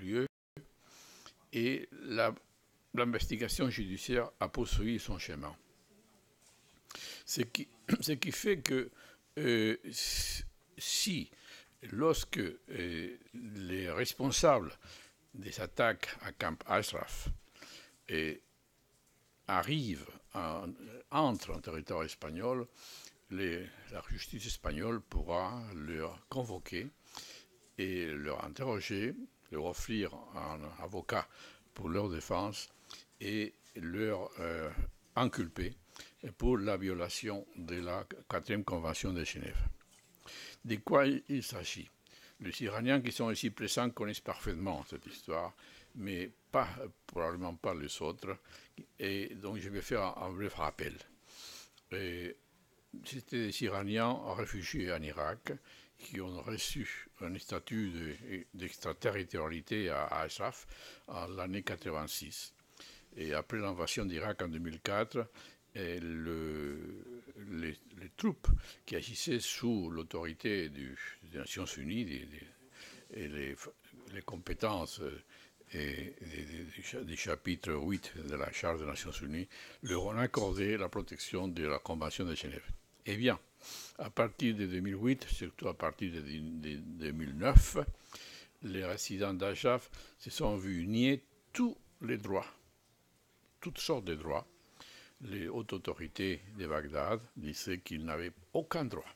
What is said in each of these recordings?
lieu et l'investigation judiciaire a poursuivi son chemin. Ce qui fait que si, lorsque les responsables des attaques à Camp Ashraf entrent en territoire espagnol, la justice espagnole pourra leur convoquer et leur interroger, leur offrir un avocat pour leur défense et leur inculper pour la violation de la 4e Convention de Genève. De quoi il s'agit? Les Iraniens qui sont ici présents connaissent parfaitement cette histoire, mais probablement pas les autres, et donc je vais faire un bref rappel. C'était des Iraniens réfugiés en Irak qui ont reçu un statut d'extraterritorialité à Ashraf en l'année 86. Et après l'invasion d'Irak en 2004, les troupes qui agissaient sous l'autorité des Nations Unies et les compétences du chapitre 8 de la Charte des Nations Unies leur ont accordé la protection de la Convention de Genève. Eh bien, à partir de 2008, surtout à partir de 2009, les résidents d'Ashraf se sont vus nier tous les droits, toutes sortes de droits. Les hautes autorités de Bagdad disaient qu'ils n'avaient aucun droit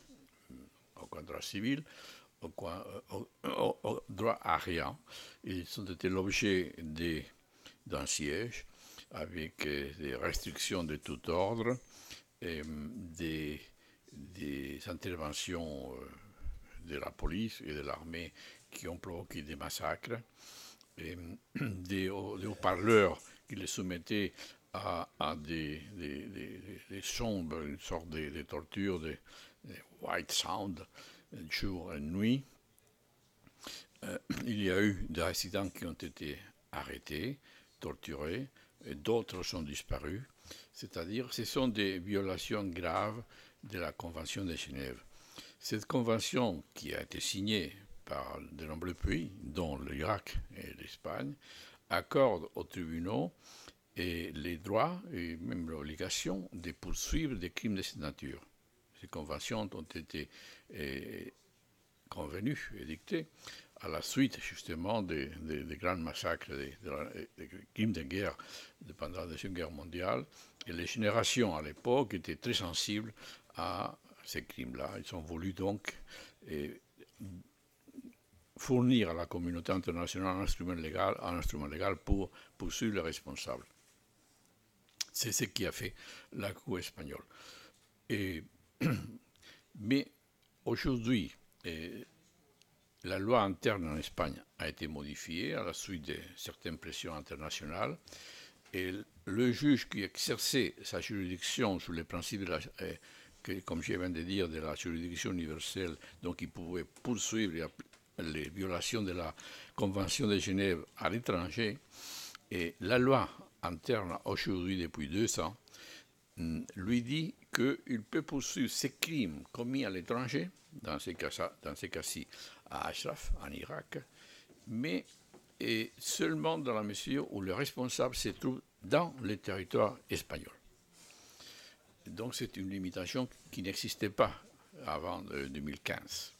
civil, aucun droit à rien. Ils ont été l'objet d'un siège avec des restrictions de tout ordre, et des interventions de la police et de l'armée qui ont provoqué des massacres, et des haut-parleurs qui les soumettaient à des sons, une sorte de torture, de white sound, jour et nuit. Il y a eu des résidents qui ont été arrêtés, torturés, et d'autres sont disparus. C'est-à-dire, ce sont des violations graves de la Convention de Genève. Cette convention, qui a été signée par de nombreux pays, dont l'Irak et l'Espagne, accorde aux tribunaux les droits et même l'obligation de poursuivre des crimes de cette nature. Ces conventions ont été convenues et dictées à la suite justement des grands massacres, des crimes de guerre pendant la Deuxième Guerre mondiale. Et les générations à l'époque étaient très sensibles à ces crimes-là. Ils ont voulu donc fournir à la communauté internationale un instrument légal pour poursuivre les responsables. C'est ce qui a fait la Cour espagnole. Mais aujourd'hui, la loi interne en Espagne a été modifiée à la suite de certaines pressions internationales, et le juge qui exerçait sa juridiction sous les principes comme je viens de dire, de la juridiction universelle, donc il pouvait poursuivre les violations de la Convention de Genève à l'étranger, et la loi interne aujourd'hui depuis 2 ans lui dit qu'il peut poursuivre ces crimes commis à l'étranger, dans ces cas-ci à Ashraf, en Irak, mais seulement dans la mesure où le responsable se trouve dans le territoire espagnol. Donc c'est une limitation qui n'existait pas avant 2015.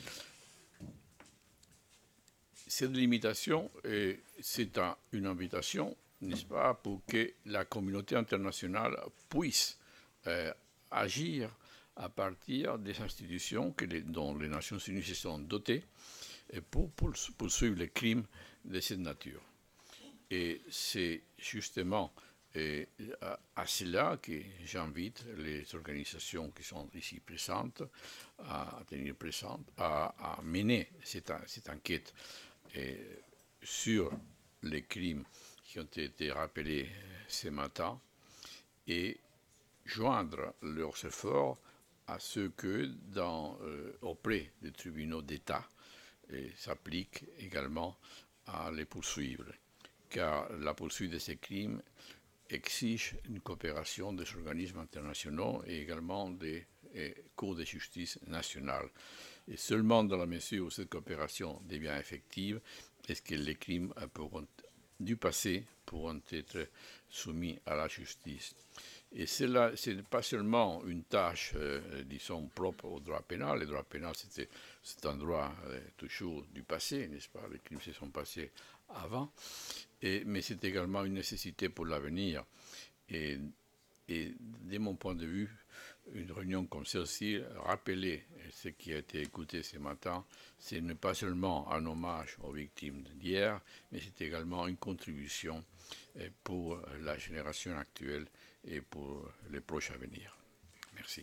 Cette limitation, c'est une invitation, n'est-ce pas, pour que la communauté internationale puisse agir à partir des institutions dont les Nations Unies se sont dotées pour poursuivre les crimes de cette nature. Et c'est justement à cela que j'invite les organisations qui sont ici présentes à mener cette enquête sur les crimes qui ont été rappelés ce matin et joindre leurs efforts à ce que auprès des tribunaux d'État s'applique également à les poursuivre, car la poursuite de ces crimes exige une coopération des organismes internationaux et également des cours de justice nationales. Et seulement dans la mesure où cette coopération devient effective, est-ce que les crimes du passé pourront être soumis à la justice. Et cela, ce n'est pas seulement une tâche, disons, propre au droit pénal. Le droit pénal, c'est un droit toujours du passé, n'est-ce pas? Les crimes se sont passés avant. Mais c'est également une nécessité pour l'avenir. Et de mon point de vue, une réunion comme celle-ci, rappeler ce qui a été écouté ce matin, ce n'est pas seulement un hommage aux victimes d'hier, mais c'est également une contribution pour la génération actuelle et pour les proches à venir. Merci.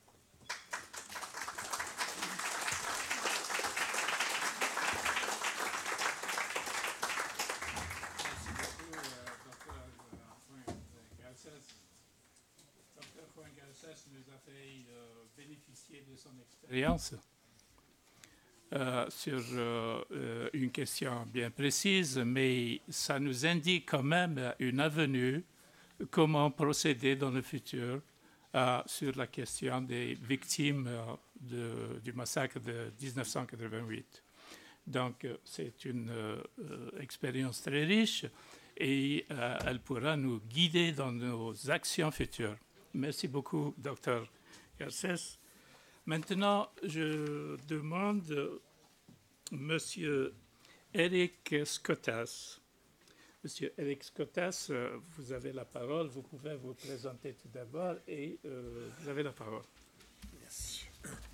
Nous a fait bénéficier de son expérience sur une question bien précise, mais ça nous indique quand même une avenue, comment procéder dans le futur sur la question des victimes du massacre de 1988. Donc, c'est une expérience très riche et elle pourra nous guider dans nos actions futures. Merci beaucoup, Dr. Garcés. Maintenant, je demande Monsieur Eric Skottas. Monsieur Eric Skottas, vous avez la parole. Vous pouvez vous présenter tout d'abord et vous avez la parole. Merci.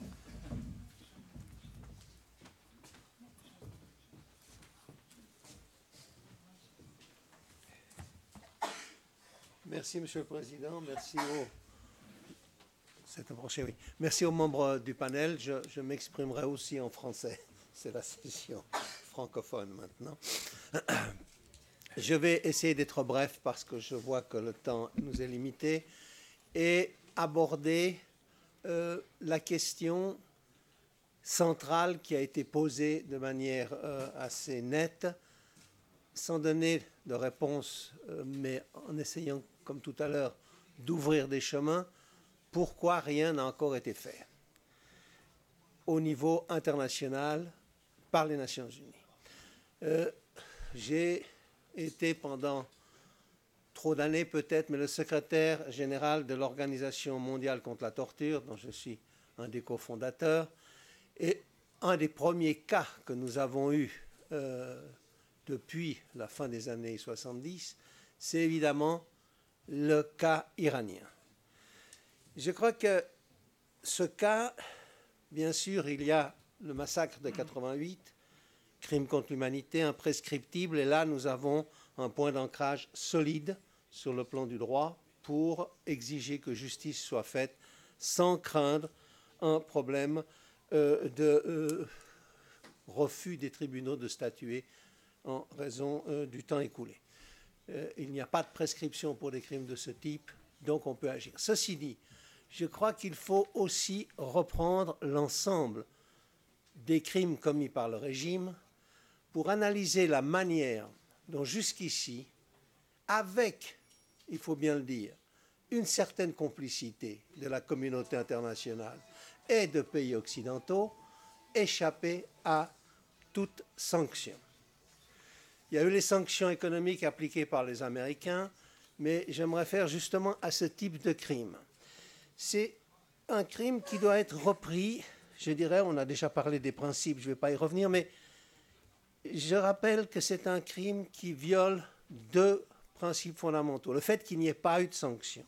Merci, Monsieur le Président. Merci aux membres du panel. Je m'exprimerai aussi en français. C'est la session francophone maintenant. Je vais essayer d'être bref parce que je vois que le temps nous est limité et aborder la question centrale qui a été posée de manière assez nette, sans donner de réponse, mais en essayant, comme tout à l'heure, d'ouvrir des chemins. Pourquoi rien n'a encore été fait au niveau international par les Nations Unies? J'ai été pendant trop d'années peut-être, mais le secrétaire général de l'Organisation mondiale contre la torture, dont je suis un des cofondateurs, et un des premiers cas que nous avons eus depuis la fin des années 70, c'est évidemment le cas iranien. Je crois que ce cas, bien sûr, il y a le massacre de 88, crime contre l'humanité, imprescriptible, et là nous avons un point d'ancrage solide sur le plan du droit pour exiger que justice soit faite sans craindre un problème de refus des tribunaux de statuer en raison du temps écoulé. Il n'y a pas de prescription pour des crimes de ce type, donc on peut agir. Ceci dit, je crois qu'il faut aussi reprendre l'ensemble des crimes commis par le régime pour analyser la manière dont jusqu'ici, avec, il faut bien le dire, une certaine complicité de la communauté internationale et de pays occidentaux, échapper à toute sanction. Il y a eu les sanctions économiques appliquées par les Américains, mais j'aimerais faire justement à ce type de crime. C'est un crime qui doit être repris, je dirais, on a déjà parlé des principes, je ne vais pas y revenir, mais je rappelle que c'est un crime qui viole deux principes fondamentaux. Le fait qu'il n'y ait pas eu de sanction.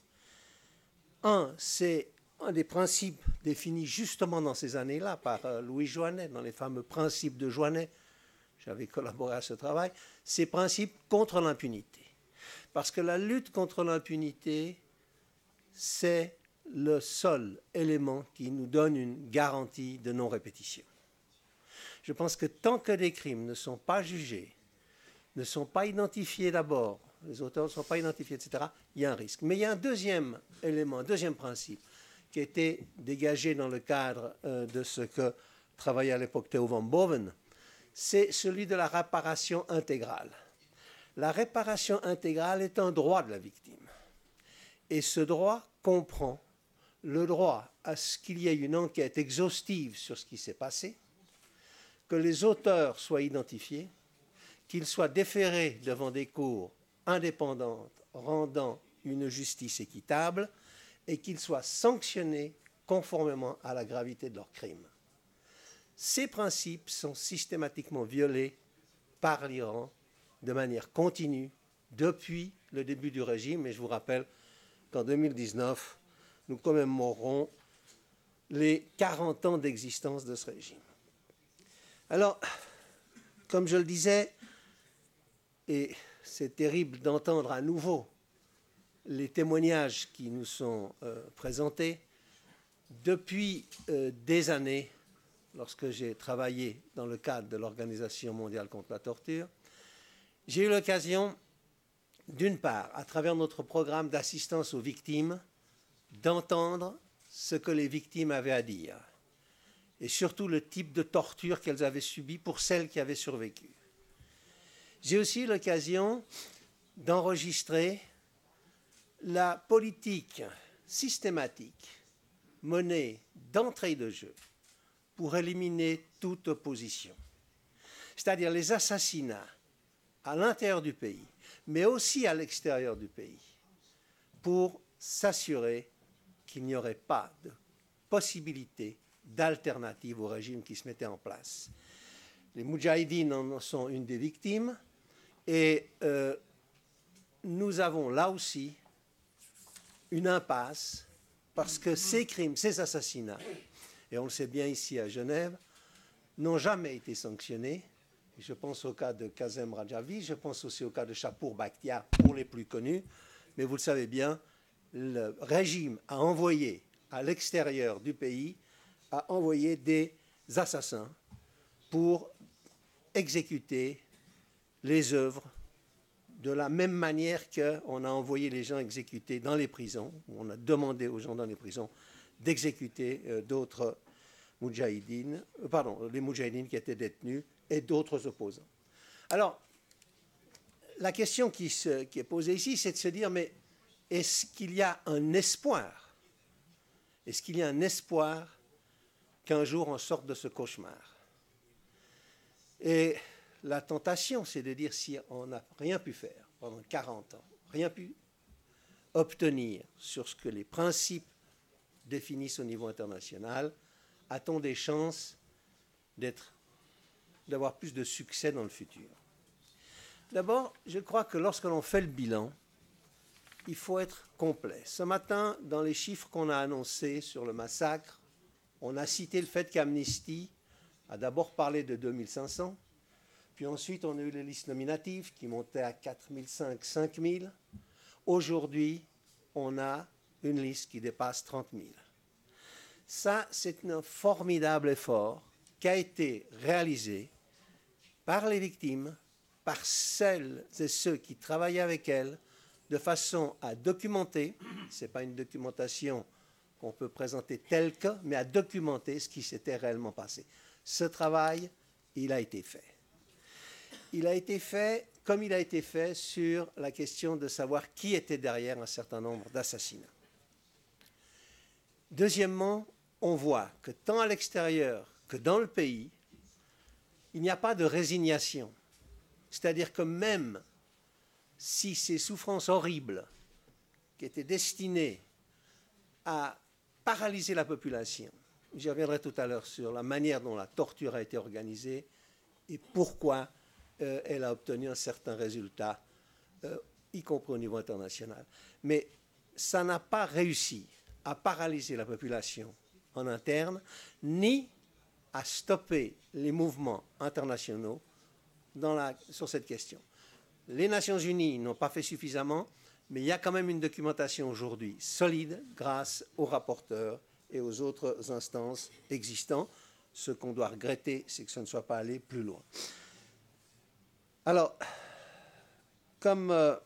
Un, c'est un des principes définis justement dans ces années-là par Louis Joinet, dans les fameux principes de Joinet. J'avais collaboré à ce travail. Ces principes contre l'impunité. Parce que la lutte contre l'impunité, c'est le seul élément qui nous donne une garantie de non-répétition. Je pense que tant que des crimes ne sont pas jugés, ne sont pas identifiés d'abord, les auteurs ne sont pas identifiés, etc., il y a un risque. Mais il y a un deuxième élément, un deuxième principe qui a été dégagé dans le cadre de ce que travaillait à l'époque Theo van Boven, c'est celui de la réparation intégrale. La réparation intégrale est un droit de la victime. Et ce droit comprend le droit à ce qu'il y ait une enquête exhaustive sur ce qui s'est passé, que les auteurs soient identifiés, qu'il soit déféré devant des cours indépendantes rendant une justice équitable et qu'ils soient sanctionnés conformément à la gravité de leurs crimes. Ces principes sont systématiquement violés par l'Iran de manière continue depuis le début du régime. Et je vous rappelle qu'en 2019, nous commémorerons les 40 ans d'existence de ce régime. Alors, comme je le disais, et c'est terrible d'entendre à nouveau les témoignages qui nous sont présentés, depuis des années, lorsque j'ai travaillé dans le cadre de l'Organisation mondiale contre la torture, j'ai eu l'occasion, d'une part, à travers notre programme d'assistance aux victimes, d'entendre ce que les victimes avaient à dire, et surtout le type de torture qu'elles avaient subi pour celles qui avaient survécu. J'ai aussi eu l'occasion d'enregistrer la politique systématique menée d'entrée de jeu pour éliminer toute opposition, c'est-à-dire les assassinats à l'intérieur du pays, mais aussi à l'extérieur du pays, pour s'assurer qu'il n'y aurait pas de possibilité d'alternative au régime qui se mettait en place. Les Moudjahidines en sont une des victimes, et nous avons là aussi une impasse, parce que ces crimes, ces assassinats, et on le sait bien ici à Genève, n'ont jamais été sanctionnés. Je pense au cas de Kazem Rajavi, je pense aussi au cas de Chapour Bakhtiar, pour les plus connus, mais vous le savez bien, le régime a envoyé à l'extérieur du pays, a envoyé des assassins pour exécuter les œuvres de la même manière qu'on a envoyé les gens exécutés dans les prisons, où on a demandé aux gens dans les prisons d'exécuter d'autres moudjahidines, les moudjahidines qui étaient détenus et d'autres opposants. Alors, la question qui est posée ici, c'est de se dire, mais est-ce qu'il y a un espoir? Est-ce qu'il y a un espoir qu'un jour on sorte de ce cauchemar? Et la tentation, c'est de dire, si on n'a rien pu faire pendant 40 ans, rien pu obtenir sur ce que les principes définissent au niveau international, a-t-on des chances d'avoir plus de succès dans le futur? D'abord, je crois que lorsque l'on fait le bilan, il faut être complet. Ce matin, dans les chiffres qu'on a annoncés sur le massacre, on a cité le fait qu'Amnesty a d'abord parlé de 2500, puis ensuite on a eu les listes nominatives qui montaient à 4005, 5000. Aujourd'hui, on a une liste qui dépasse 30 000. Ça, c'est un formidable effort qui a été réalisé par les victimes, par celles et ceux qui travaillaient avec elles, de façon à documenter, ce n'est pas une documentation qu'on peut présenter telle que, mais à documenter ce qui s'était réellement passé. Ce travail, il a été fait. Il a été fait comme il a été fait sur la question de savoir qui était derrière un certain nombre d'assassinats. Deuxièmement, on voit que tant à l'extérieur que dans le pays, il n'y a pas de résignation. C'est-à-dire que même si ces souffrances horribles qui étaient destinées à paralyser la population, j'y reviendrai tout à l'heure sur la manière dont la torture a été organisée et pourquoi elle a obtenu un certain résultat, y compris au niveau international. Mais ça n'a pas réussi à paralyser la population en interne, ni à stopper les mouvements internationaux sur cette question. Les Nations Unies n'ont pas fait suffisamment, mais il y a quand même une documentation aujourd'hui solide grâce aux rapporteurs et aux autres instances existantes. Ce qu'on doit regretter, c'est que ça ne soit pas allé plus loin. Alors, comme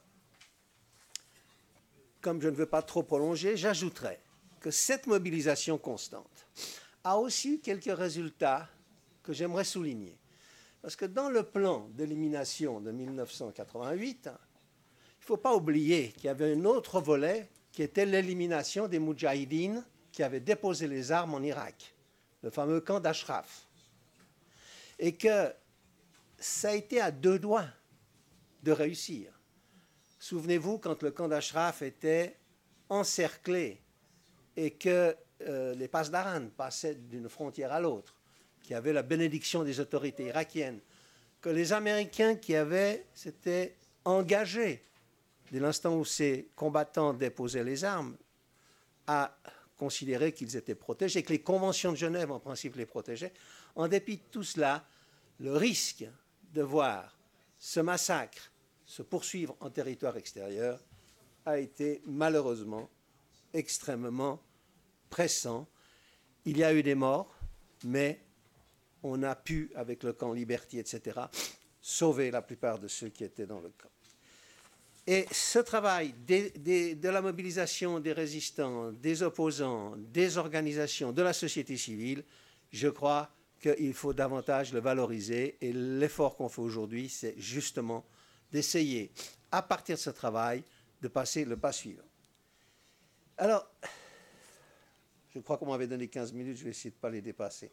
je ne veux pas trop prolonger, j'ajouterai que cette mobilisation constante a aussi eu quelques résultats que j'aimerais souligner. Parce que dans le plan d'élimination de 1988, il ne faut pas oublier qu'il y avait un autre volet qui était l'élimination des Moudjahidines qui avaient déposé les armes en Irak, le fameux camp d'Ashraf. Et que ça a été à deux doigts de réussir. Souvenez-vous, quand le camp d'Ashraf était encerclé et que les Pasdaran passaient d'une frontière à l'autre, qui avait la bénédiction des autorités irakiennes, que les Américains qui s'étaient engagés dès l'instant où ces combattants déposaient les armes à considérer qu'ils étaient protégés, que les conventions de Genève en principe les protégeaient. En dépit de tout cela, le risque de voir ce massacre se poursuivre en territoire extérieur a été malheureusement extrêmement pressant. Il y a eu des morts, mais on a pu, avec le camp Liberty, etc., sauver la plupart de ceux qui étaient dans le camp. Et ce travail de la mobilisation des résistants, des opposants, des organisations, de la société civile, je crois qu'il faut davantage le valoriser. Et l'effort qu'on fait aujourd'hui, c'est justement d'essayer, à partir de ce travail, de passer le pas suivant. Alors, je crois qu'on m'avait donné 15 minutes, je vais essayer de ne pas les dépasser.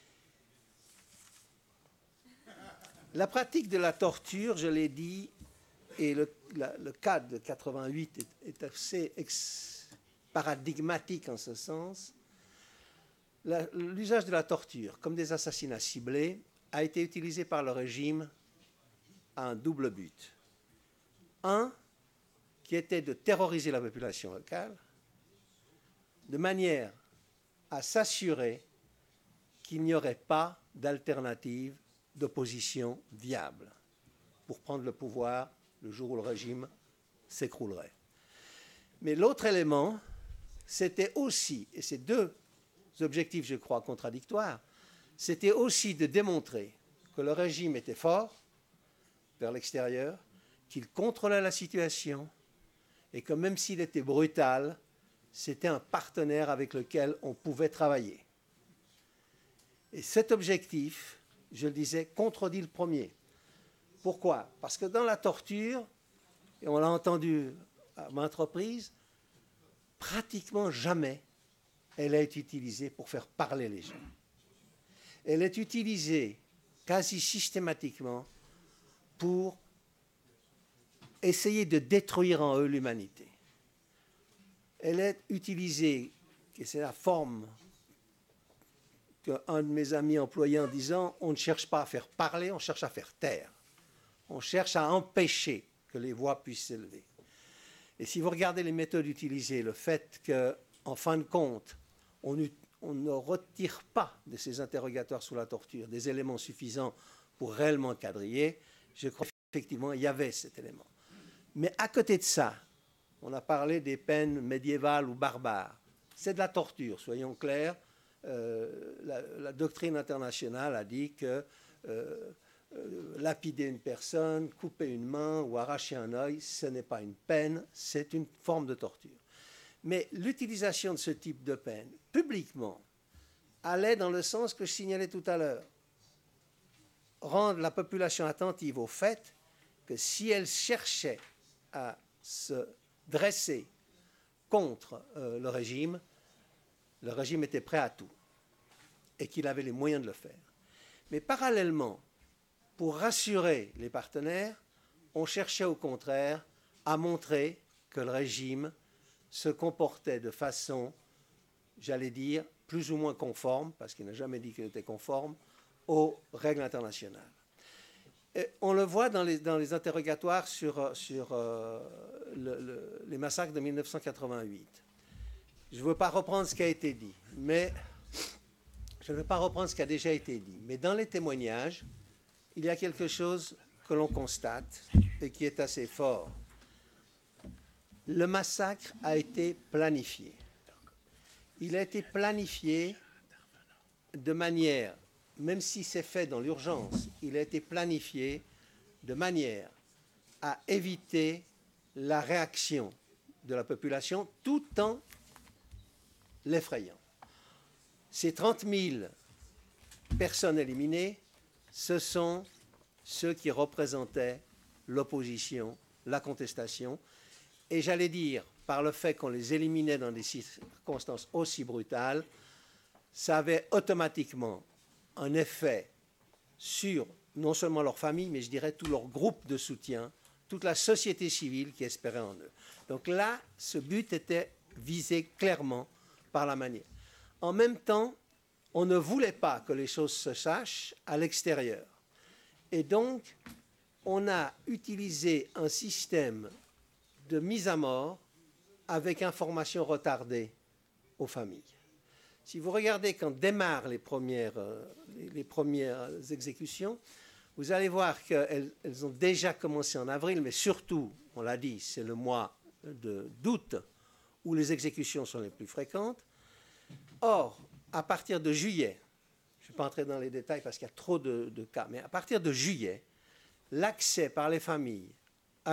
La pratique de la torture, je l'ai dit, et le cas de 88 est assez paradigmatique en ce sens. L'usage de la torture, comme des assassinats ciblés, a été utilisé par le régime à un double but. Un, qui était de terroriser la population locale, de manière à s'assurer qu'il n'y aurait pas d'alternative d'opposition viable pour prendre le pouvoir le jour où le régime s'écroulerait. Mais l'autre élément, c'était aussi, et ces deux objectifs, je crois, contradictoires, c'était aussi de démontrer que le régime était fort vers l'extérieur, qu'il contrôlait la situation et que même s'il était brutal, c'était un partenaire avec lequel on pouvait travailler. Et cet objectif, je le disais, contredit le premier. Pourquoi? Parce que dans la torture, et on l'a entendu à maintes reprises, pratiquement jamais elle est utilisée pour faire parler les gens. Elle est utilisée quasi systématiquement pour essayer de détruire en eux l'humanité. Elle est utilisée, et c'est la forme qu'un de mes amis employait en disant, on ne cherche pas à faire parler, on cherche à faire taire. On cherche à empêcher que les voix puissent s'élever. Et si vous regardez les méthodes utilisées, le fait qu'en fin de compte, on ne retire pas de ces interrogatoires sous la torture des éléments suffisants pour réellement quadriller, je crois qu'effectivement, il y avait cet élément. Mais à côté de ça, on a parlé des peines médiévales ou barbares. C'est de la torture, soyons clairs. La doctrine internationale a dit que lapider une personne, couper une main ou arracher un œil, ce n'est pas une peine, c'est une forme de torture. Mais l'utilisation de ce type de peine, publiquement, allait dans le sens que je signalais tout à l'heure. Rendre la population attentive au fait que si elle cherchait à se dresser contre le régime était prêt à tout et qu'il avait les moyens de le faire. Mais parallèlement, pour rassurer les partenaires, on cherchait au contraire à montrer que le régime se comportait de façon, j'allais dire, plus ou moins conforme, parce qu'il n'a jamais dit qu'il était conforme, aux règles internationales. Et on le voit dans les interrogatoires sur les massacres de 1988. Je ne veux pas reprendre ce qui a été dit, mais je ne veux pas reprendre ce qui a déjà été dit. Mais dans les témoignages, il y a quelque chose que l'on constate et qui est assez fort. Le massacre a été planifié. Il a été planifié de manière, même si c'est fait dans l'urgence, il a été planifié de manière à éviter la réaction de la population tout en l'effrayant. Ces 30 000 personnes éliminées, ce sont ceux qui représentaient l'opposition, la contestation, et j'allais dire, par le fait qu'on les éliminait dans des circonstances aussi brutales, ça avait automatiquement un effet sur non seulement leur famille, mais je dirais tout leur groupe de soutien, toute la société civile qui espérait en eux. Donc là, ce but était visé clairement par la manière. En même temps, on ne voulait pas que les choses se sachent à l'extérieur. Et donc, on a utilisé un système de mise à mort avec information retardée aux familles. Si vous regardez quand démarrent les premières exécutions, vous allez voir qu'elles ont déjà commencé en avril, mais surtout, on l'a dit, c'est le mois d'août où les exécutions sont les plus fréquentes. Or, à partir de juillet, je ne vais pas entrer dans les détails parce qu'il y a trop de cas, mais à partir de juillet, l'accès par les familles à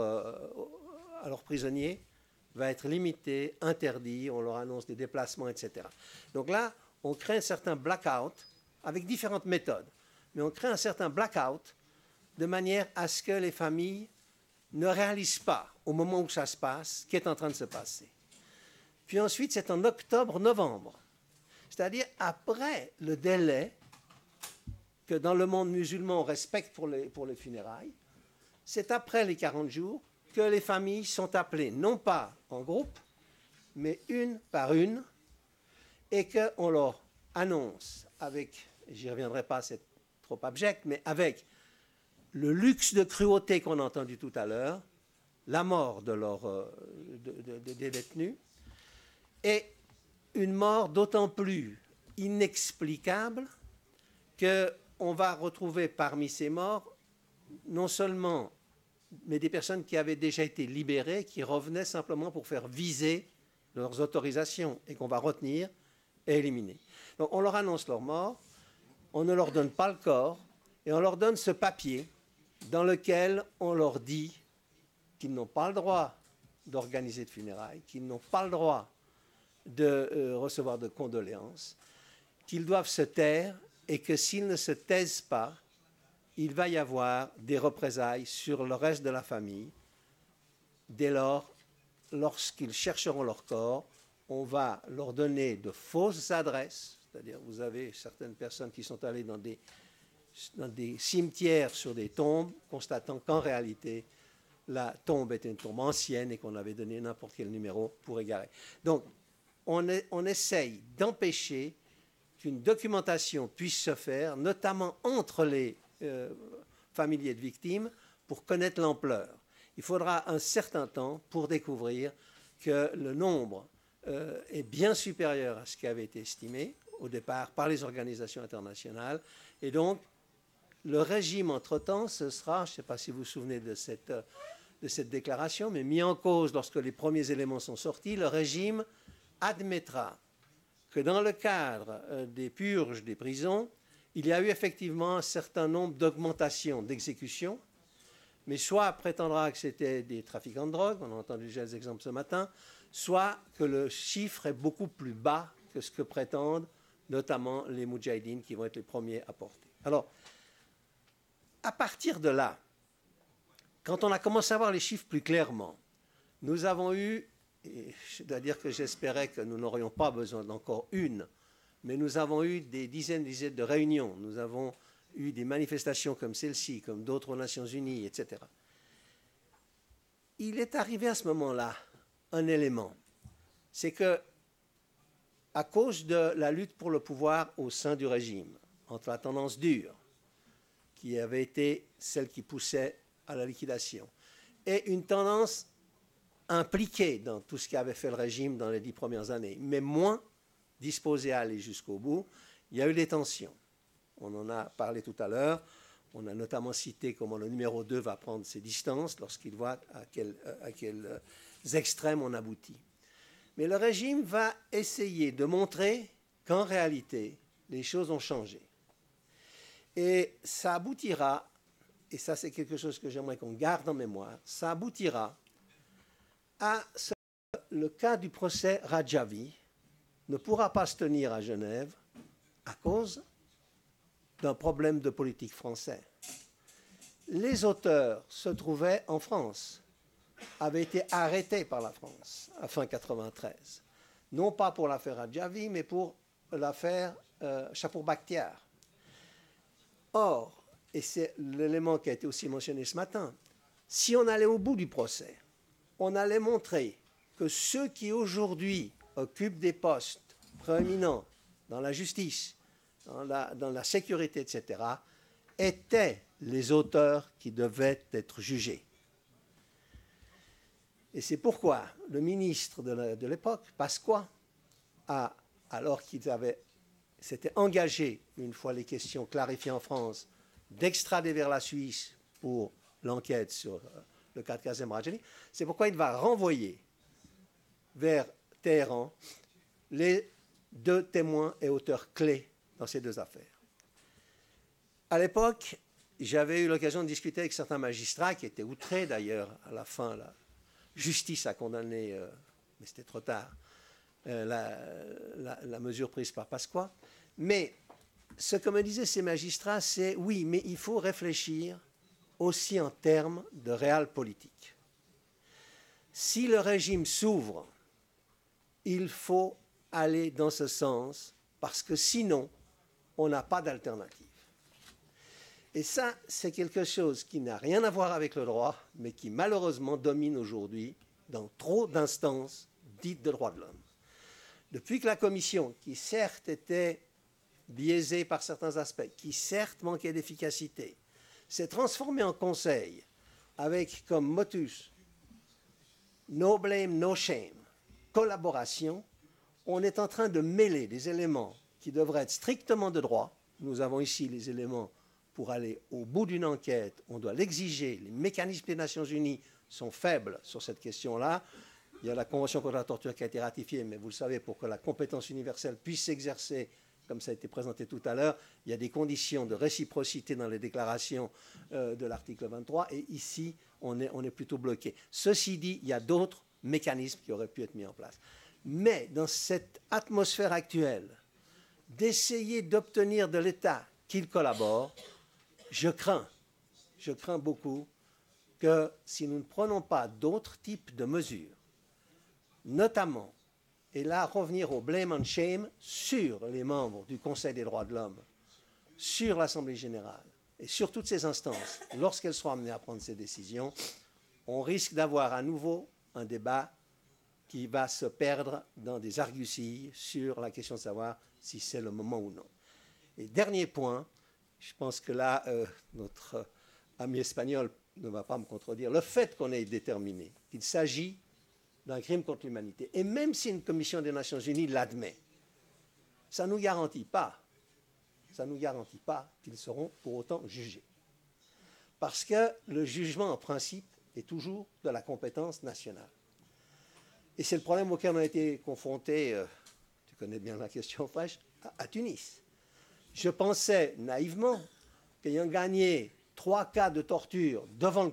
leurs prisonniers va être limité, interdit, on leur annonce des déplacements, etc. Donc là, on crée un certain blackout avec différentes méthodes, mais on crée un certain blackout de manière à ce que les familles ne réalisent pas, au moment où ça se passe, ce qui est en train de se passer. Puis ensuite, c'est en octobre-novembre, c'est-à-dire après le délai que dans le monde musulman on respecte pour les funérailles, c'est après les 40 jours que les familles sont appelées, non pas en groupe, mais une par une, et qu'on leur annonce avec, j'y reviendrai pas, c'est trop abject, mais avec le luxe de cruauté qu'on a entendu tout à l'heure, la mort des détenus, et une mort d'autant plus inexplicable qu'on va retrouver parmi ces morts non seulement mais des personnes qui avaient déjà été libérées, qui revenaient simplement pour faire viser leurs autorisations et qu'on va retenir et éliminer. Donc on leur annonce leur mort, on ne leur donne pas le corps et on leur donne ce papier dans lequel on leur dit qu'ils n'ont pas le droit d'organiser de funérailles, qu'ils n'ont pas le droit de recevoir de condoléances, qu'ils doivent se taire et que s'ils ne se taisent pas, il va y avoir des représailles sur le reste de la famille. Dès lors, lorsqu'ils chercheront leur corps, on va leur donner de fausses adresses, c'est-à-dire vous avez certaines personnes qui sont allées dans des cimetières sur des tombes, constatant qu'en réalité, la tombe était une tombe ancienne et qu'on avait donné n'importe quel numéro pour égarer. Donc, on essaye d'empêcher qu'une documentation puisse se faire, notamment entre les familiers de victimes, pour connaître l'ampleur. Il faudra un certain temps pour découvrir que le nombre est bien supérieur à ce qui avait été estimé au départ par les organisations internationales. Et donc, le régime, entre-temps, ce sera, je ne sais pas si vous vous souvenez de cette déclaration, mais mis en cause lorsque les premiers éléments sont sortis, le régime admettra que dans le cadre des purges des prisons, il y a eu effectivement un certain nombre d'augmentations d'exécutions, mais soit prétendra que c'était des trafiquants de drogue, on a entendu déjà des exemples ce matin, soit que le chiffre est beaucoup plus bas que ce que prétendent notamment les Moudjahidines qui vont être les premiers à porter. Alors, à partir de là, quand on a commencé à voir les chiffres plus clairement, nous avons eu, et je dois dire que j'espérais que nous n'aurions pas besoin d'encore une, mais nous avons eu des dizaines de réunions, nous avons eu des manifestations comme celle-ci, comme d'autres aux Nations Unies, etc. Il est arrivé à ce moment-là un élément, c'est que, à cause de la lutte pour le pouvoir au sein du régime, entre la tendance dure, qui avait été celle qui poussait à la liquidation, et une tendance impliquée dans tout ce qu'avait fait le régime dans les 10 premières années, mais moins disposée à aller jusqu'au bout, il y a eu des tensions. On en a parlé tout à l'heure. On a notamment cité comment le numéro 2 va prendre ses distances lorsqu'il voit à quels extrêmes on aboutit. Mais le régime va essayer de montrer qu'en réalité, les choses ont changé. Et ça aboutira, et ça c'est quelque chose que j'aimerais qu'on garde en mémoire, ça aboutira à ce que le cas du procès Radjavi ne pourra pas se tenir à Genève à cause d'un problème de politique français. Les auteurs se trouvaient en France, avaient été arrêtés par la France à fin 1993, non pas pour l'affaire Radjavi, mais pour l'affaire Chapour Bakhtiar. Or, et c'est l'élément qui a été aussi mentionné ce matin, si on allait au bout du procès, on allait montrer que ceux qui aujourd'hui occupent des postes prééminents dans la justice, dans la sécurité, etc., étaient les auteurs qui devaient être jugés. Et c'est pourquoi le ministre de l'époque, Pasqua, alors qu'il s'était engagé, une fois les questions clarifiées en France, d'extrader vers la Suisse pour l'enquête sur le cas de Kazem Rajani, c'est pourquoi il va renvoyer vers Téhéran les 2 témoins et auteurs clés dans ces 2 affaires. À l'époque, j'avais eu l'occasion de discuter avec certains magistrats qui étaient outrés d'ailleurs. À la fin, la justice a condamné, mais c'était trop tard, la mesure prise par Pasqua. Mais ce que me disaient ces magistrats, c'est oui, mais il faut réfléchir aussi en termes de réel politique. Si le régime s'ouvre, il faut aller dans ce sens, parce que sinon, on n'a pas d'alternative. Et ça, c'est quelque chose qui n'a rien à voir avec le droit, mais qui malheureusement domine aujourd'hui dans trop d'instances dites de droits de l'homme. Depuis que la Commission, qui certes était biaisée par certains aspects, qui certes manquait d'efficacité, s'est transformée en conseil avec comme motus no blame, no shame, collaboration, on est en train de mêler des éléments qui devraient être strictement de droit. Nous avons ici les éléments pour aller au bout d'une enquête, on doit l'exiger. Les mécanismes des Nations Unies sont faibles sur cette question-là. Il y a la Convention contre la torture qui a été ratifiée, mais vous le savez, pour que la compétence universelle puisse s'exercer, comme ça a été présenté tout à l'heure, il y a des conditions de réciprocité dans les déclarations de l'article 23, et ici, on est plutôt bloqué. Ceci dit, il y a d'autres mécanismes qui auraient pu être mis en place. Mais dans cette atmosphère actuelle, d'essayer d'obtenir de l'État qu'il collabore, je crains beaucoup que si nous ne prenons pas d'autres types de mesures, notamment, et là revenir au blame and shame sur les membres du Conseil des droits de l'homme, sur l'Assemblée générale et sur toutes ces instances, lorsqu'elles seront amenées à prendre ces décisions, on risque d'avoir à nouveau un débat qui va se perdre dans des arguties sur la question de savoir si c'est le moment ou non. Et dernier point, je pense que là, notre ami espagnol ne va pas me contredire, le fait qu'on ait déterminé qu'il s'agit d'un crime contre l'humanité, et même si une commission des Nations Unies l'admet, ça ne nous garantit pas qu'ils seront pour autant jugés. Parce que le jugement, en principe, est toujours de la compétence nationale. Et c'est le problème auquel on a été confronté, tu connais bien la question fraîche, à Tunis. Je pensais naïvement qu'ayant gagné 3 cas de torture devant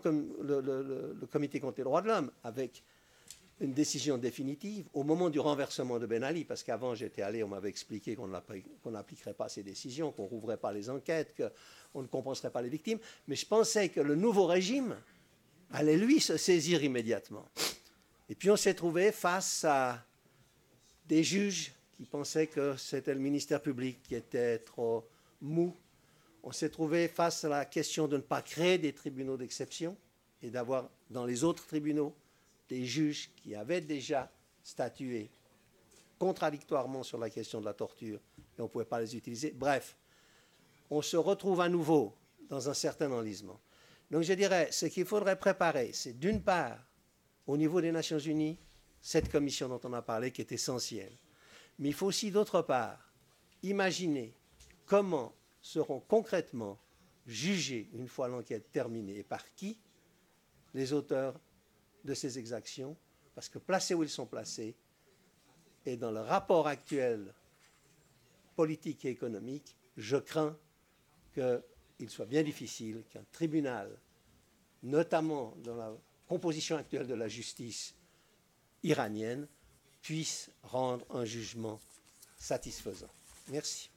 le Comité contre les droits de l'homme, avec une décision définitive, au moment du renversement de Ben Ali, parce qu'avant j'étais allé, on m'avait expliqué qu'on n'appliquerait pas ces décisions, qu'on ne rouvrait pas les enquêtes, qu'on ne compenserait pas les victimes, mais je pensais que le nouveau régime allait, lui, se saisir immédiatement. Et puis on s'est trouvé face à des juges qui pensaient que c'était le ministère public qui était trop mou. On s'est trouvé face à la question de ne pas créer des tribunaux d'exception et d'avoir dans les autres tribunaux des juges qui avaient déjà statué contradictoirement sur la question de la torture et on ne pouvait pas les utiliser. Bref, on se retrouve à nouveau dans un certain enlisement. Donc je dirais, ce qu'il faudrait préparer, c'est d'une part, au niveau des Nations Unies, cette commission dont on a parlé qui est essentielle. Mais il faut aussi, d'autre part, imaginer comment seront concrètement jugés, une fois l'enquête terminée, et par qui, les auteurs de ces exactions, parce que placés où ils sont placés, et dans le rapport actuel politique et économique, je crains qu'il soit bien difficile qu'un tribunal, notamment dans la composition actuelle de la justice iranienne, puisse rendre un jugement satisfaisant. Merci.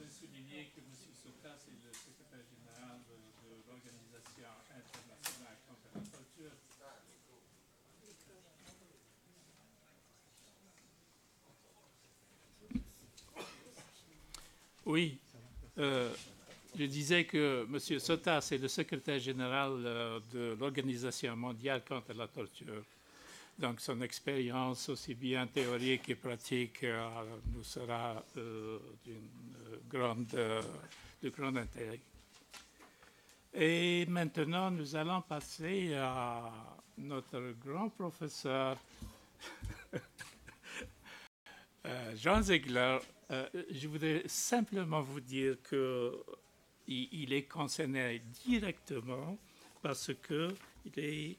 Que M. Sokas est le secrétaire général de l'Organisation internationale Oui. Je disais que M. Sotas est le secrétaire général de l'Organisation mondiale contre la torture. Donc son expérience, aussi bien théorique et pratique, nous sera de grand intérêt. Et maintenant, nous allons passer à notre grand professeur Jean Ziegler. Je voudrais simplement vous dire qu'il est concerné directement parce qu'il est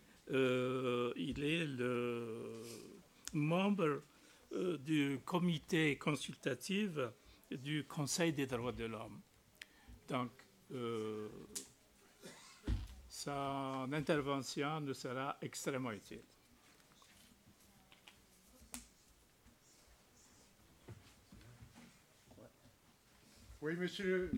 le membre du comité consultatif du Conseil des droits de l'homme. Donc, son intervention nous sera extrêmement utile. Oui, Monsieur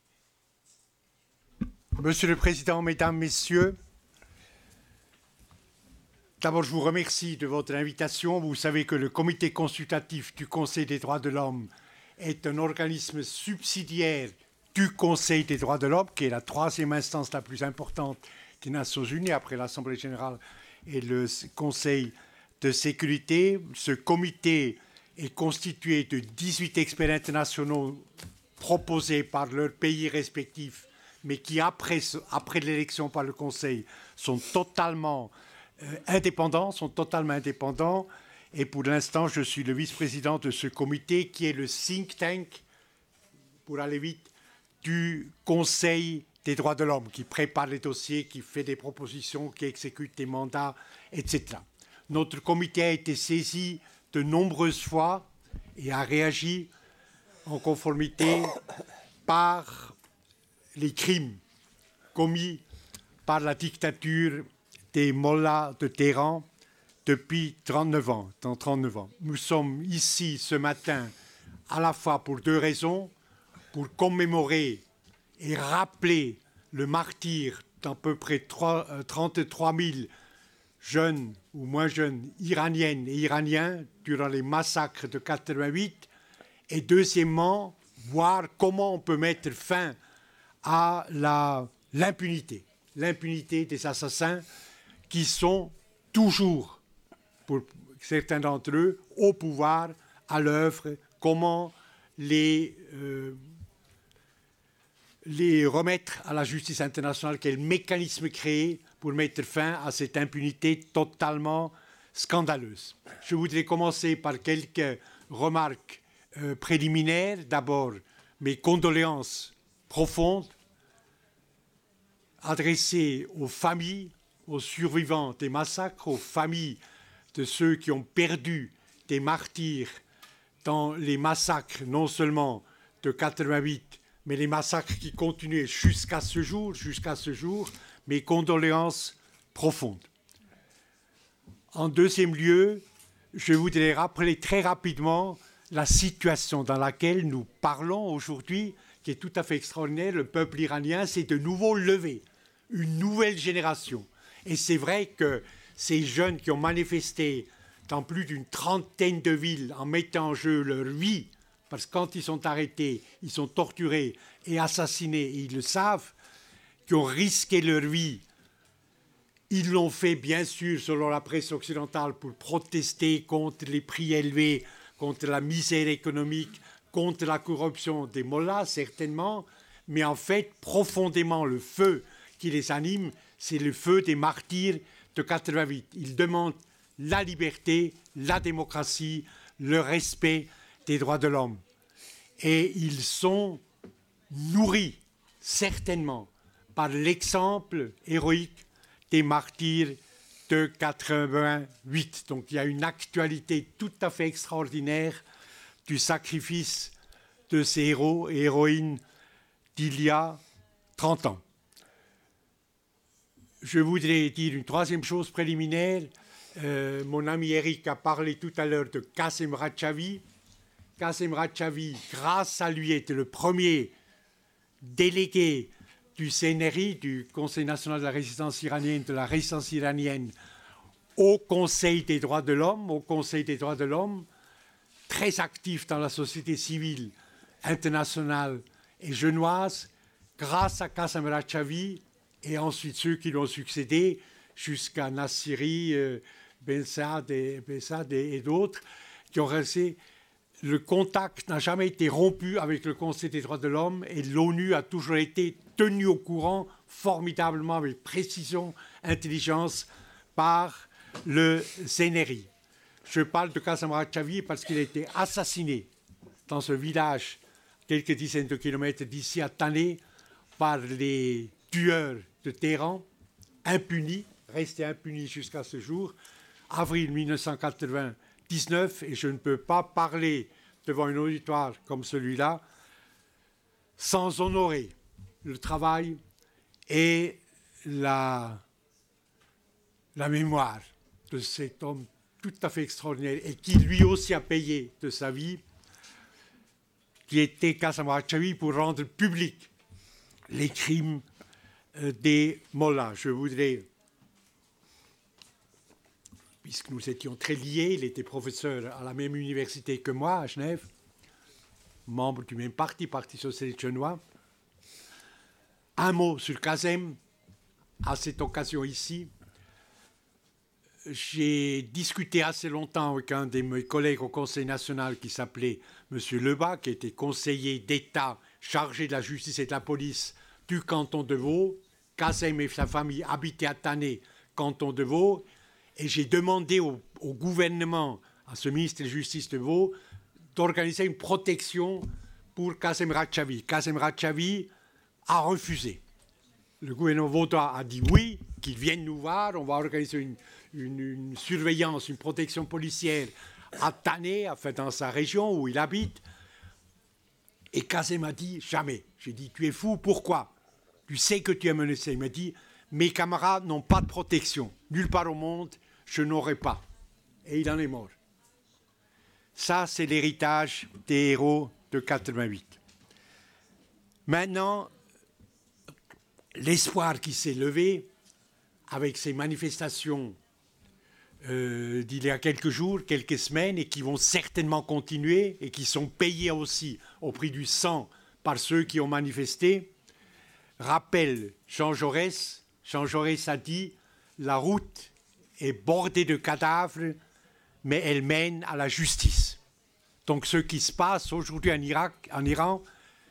le Président, Mesdames, Messieurs, d'abord, je vous remercie de votre invitation. Vous savez que le comité consultatif du Conseil des droits de l'homme est un organisme subsidiaire du Conseil des droits de l'homme, qui est la troisième instance la plus importante des Nations Unies, après l'Assemblée générale et le Conseil de sécurité. Ce comité est constitué de 18 experts internationaux proposés par leurs pays respectifs, mais qui, après l'élection par le Conseil, sont totalement indépendants. Et pour l'instant, je suis le vice-président de ce comité, qui est le think tank, pour aller vite, du Conseil des droits de l'homme, qui prépare les dossiers, qui fait des propositions, qui exécute des mandats, etc. Notre comité a été saisi de nombreuses fois et a réagi en conformité par les crimes commis par la dictature des mollahs de Téhéran depuis 39 ans. Nous sommes ici ce matin à la fois pour deux raisons, pour commémorer et rappeler le martyre d'à peu près 33 000 jeunes ou moins jeunes Iraniennes et Iraniens durant les massacres de 88, et deuxièmement, voir comment on peut mettre fin à l'impunité des assassins qui sont toujours, pour certains d'entre eux, au pouvoir, à l'œuvre, comment les remettre à la justice internationale, quel mécanisme créer pour mettre fin à cette impunité totalement scandaleuse. Je voudrais commencer par quelques remarques préliminaires. D'abord, mes condoléances profondes adressées aux familles, aux survivants des massacres, aux familles de ceux qui ont perdu des martyrs dans les massacres, non seulement de 88, mais les massacres qui continuaient jusqu'à ce jour, mes condoléances profondes. En deuxième lieu, je voudrais rappeler très rapidement la situation dans laquelle nous parlons aujourd'hui, qui est tout à fait extraordinaire. Le peuple iranien s'est de nouveau levé, une nouvelle génération. Et c'est vrai que ces jeunes qui ont manifesté dans plus d'une trentaine de villes en mettant en jeu leur vie, parce que quand ils sont arrêtés, ils sont torturés et assassinés, et ils le savent, qui ont risqué leur vie, ils l'ont fait bien sûr selon la presse occidentale pour protester contre les prix élevés, contre la misère économique, contre la corruption des mollahs certainement, mais en fait profondément le feu qui les anime, c'est le feu des martyrs de 88. Ils demandent la liberté, la démocratie, le respect des droits de l'homme. Et ils sont nourris, certainement, par l'exemple héroïque des martyrs de 88. Donc il y a une actualité tout à fait extraordinaire du sacrifice de ces héros et héroïnes d'il y a 30 ans. Je voudrais dire une troisième chose préliminaire. Mon ami Eric a parlé tout à l'heure de Qassem Radjavi. Qassem Radjavi, grâce à lui, était le premier délégué du CNRI, du Conseil national de la résistance iranienne, au Conseil des droits de l'homme, très actif dans la société civile internationale et genoise, grâce à Qassem Radjavi et ensuite ceux qui lui ont succédé, jusqu'à Nassiri, Ben Saad et d'autres, qui ont resté. Le contact n'a jamais été rompu avec le Conseil des droits de l'homme et l'ONU a toujours été tenue au courant formidablement, avec précision, intelligence, par le CNRI. Je parle de Qassem Radjavi parce qu'il a été assassiné dans ce village, quelques dizaines de kilomètres d'ici, à Tané, par les tueurs de Téhéran, impunis, restés impunis jusqu'à ce jour, avril 1999, et je ne peux pas parler devant un auditoire comme celui-là sans honorer le travail et la mémoire de cet homme tout à fait extraordinaire et qui lui aussi a payé de sa vie, qui était Qassem Radjavi, pour rendre public les crimes des mollahs. Je voudrais, puisque nous étions très liés, il était professeur à la même université que moi, à Genève, membre du même parti, Parti socialiste genevois. Un mot sur Qassem, à cette occasion ici. J'ai discuté assez longtemps avec un de mes collègues au Conseil national qui s'appelait M. Lebas, qui était conseiller d'État chargé de la justice et de la police du canton de Vaud. Qassem et sa famille habitaient à Tané, canton de Vaud. Et j'ai demandé au gouvernement, à ce ministre de la Justice de Vaud, d'organiser une protection pour Qassem Radjavi. Qassem Radjavi a refusé. Le gouvernement vaudois a dit oui, qu'il vienne nous voir, on va organiser une surveillance, une protection policière à Tané, enfin dans sa région où il habite. Et Qassem a dit jamais. J'ai dit, tu es fou, pourquoi? Tu sais que tu es menacé. Il m'a dit, mes camarades n'ont pas de protection. Nulle part au monde, je n'aurai pas. Et il en est mort. Ça, c'est l'héritage des héros de 88. Maintenant, l'espoir qui s'est levé avec ces manifestations d'il y a quelques jours, quelques semaines, et qui vont certainement continuer, et qui sont payées aussi au prix du sang par ceux qui ont manifesté, rappelle Jean Jaurès. Jean Jaurès a dit « La route est bordée de cadavres, mais elle mène à la justice ». Donc ce qui se passe aujourd'hui en Iran,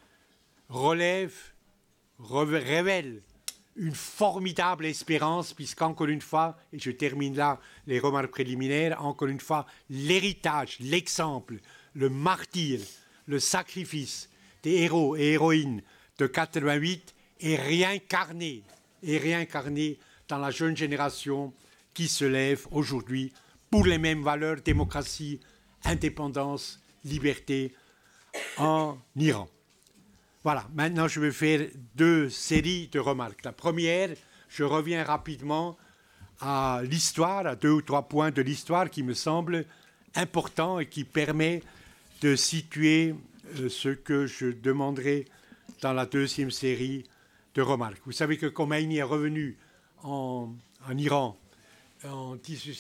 révèle une formidable espérance, puisqu'encore une fois, et je termine là les remarques préliminaires, encore une fois, l'héritage, l'exemple, le martyre, le sacrifice des héros et héroïnes de 88 est réincarné dans la jeune génération qui se lève aujourd'hui pour les mêmes valeurs, démocratie, indépendance, liberté en Iran. Voilà, maintenant je vais faire deux séries de remarques. La première, je reviens rapidement à l'histoire, à 2 ou 3 points de l'histoire qui me semblent importants et qui permettent de situer ce que je demanderai dans la deuxième série de remarques. Vous savez que Khomeini est revenu en Iran en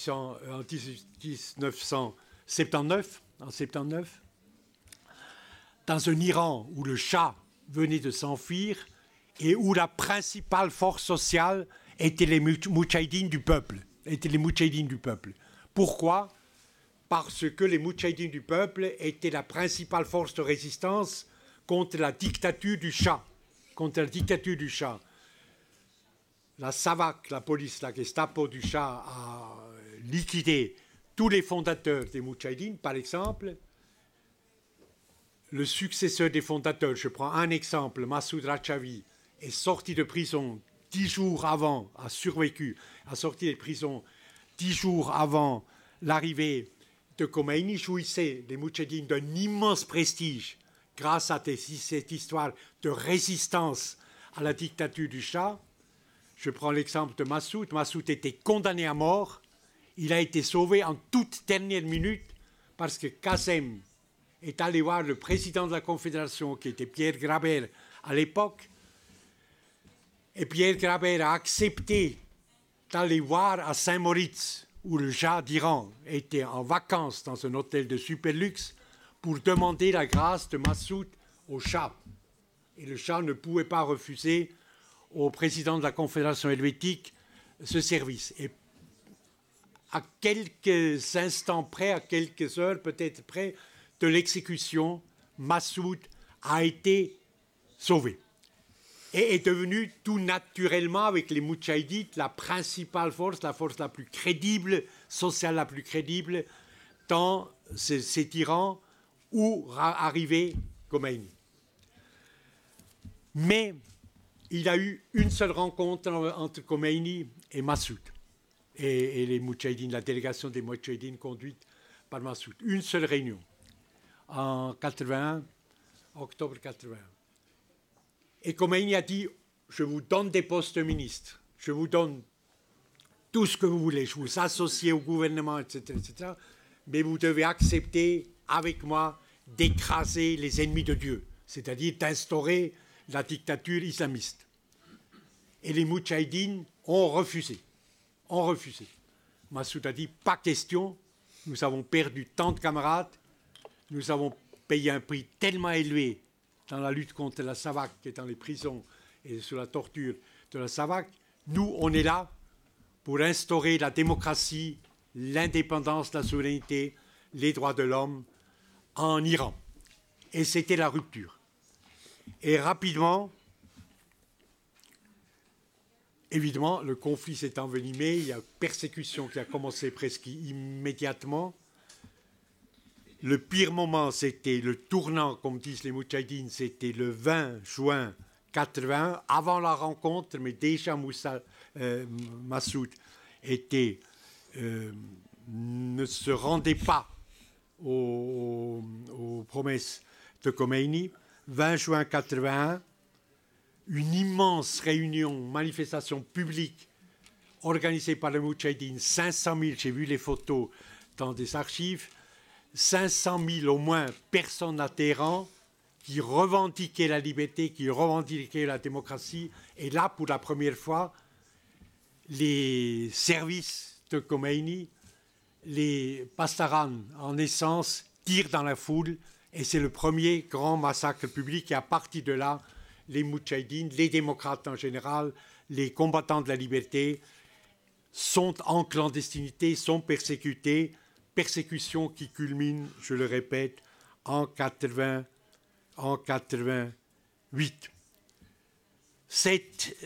1979, dans un Iran où le Shah venait de s'enfuir et où la principale force sociale était les moudjahidines du peuple. Pourquoi? Parce que les moudjahidines du peuple étaient la principale force de résistance contre la dictature du Shah. La SAVAK, la police, la Gestapo du Shah a liquidé tous les fondateurs des moudjahidines, par exemple. Le successeur des fondateurs, je prends un exemple, Massoud Radjavi, est sorti de prison 10 jours avant, a sorti de prison 10 jours avant l'arrivée de Khomeini, jouissait les moudjahidines d'un immense prestige grâce à cette histoire de résistance à la dictature du Shah. Je prends l'exemple de Massoud. Massoud était condamné à mort. Il a été sauvé en toute dernière minute parce que Qassem est allé voir le président de la Confédération, qui était Pierre Grabert à l'époque. Et Pierre Grabert a accepté d'aller voir à Saint-Moritz, où le Shah d'Iran était en vacances dans un hôtel de super luxe, pour demander la grâce de Massoud au Shah. Et le Shah ne pouvait pas refuser au président de la Confédération helvétique ce service. Et à quelques instants près, à quelques heures peut-être près de l'exécution, Massoud a été sauvé. Et est devenu tout naturellement, avec les Moudjahidites, la principale force, la force la plus crédible, sociale la plus crédible, dans cet Iran où arrivait Khomeini. Mais il y a eu une seule rencontre entre Khomeini et Massoud, et les Moudjahidines, la délégation des Moudjahidines conduite par Massoud. Une seule réunion, en 81, octobre 81. Et Khomeini a dit, je vous donne des postes de ministre, je vous donne tout ce que vous voulez, je vous associe au gouvernement, etc., etc., mais vous devez accepter avec moi d'écraser les ennemis de Dieu, c'est-à-dire d'instaurer la dictature islamiste. Et les Moudjahidines ont refusé. Massoud a dit, pas question, nous avons perdu tant de camarades, nous avons payé un prix tellement élevé dans la lutte contre la SAVAK et dans les prisons et sous la torture de la SAVAK, nous, on est là pour instaurer la démocratie, l'indépendance, la souveraineté, les droits de l'homme en Iran. Et c'était la rupture. Et rapidement, évidemment, le conflit s'est envenimé, il y a une persécution qui a commencé presque immédiatement. Le pire moment, c'était le tournant, comme disent les Moudjahidines, c'était le 20 juin 80, avant la rencontre, mais déjà Massoud ne se rendait pas aux promesses de Khomeini. 20 juin 81, une immense réunion, manifestation publique organisée par les Moudjahidines, 500 000, j'ai vu les photos dans des archives, 500 000 au moins personnes à Téhéran qui revendiquaient la liberté, qui revendiquaient la démocratie. Et là, pour la première fois, les services de Khomeini, les Pasdaran en essence, tirent dans la foule. Et c'est le premier grand massacre public. Et à partir de là, les Moudjahidines, les démocrates en général, les combattants de la liberté sont en clandestinité, sont persécutés. Persécution qui culmine, je le répète, en 88. Cette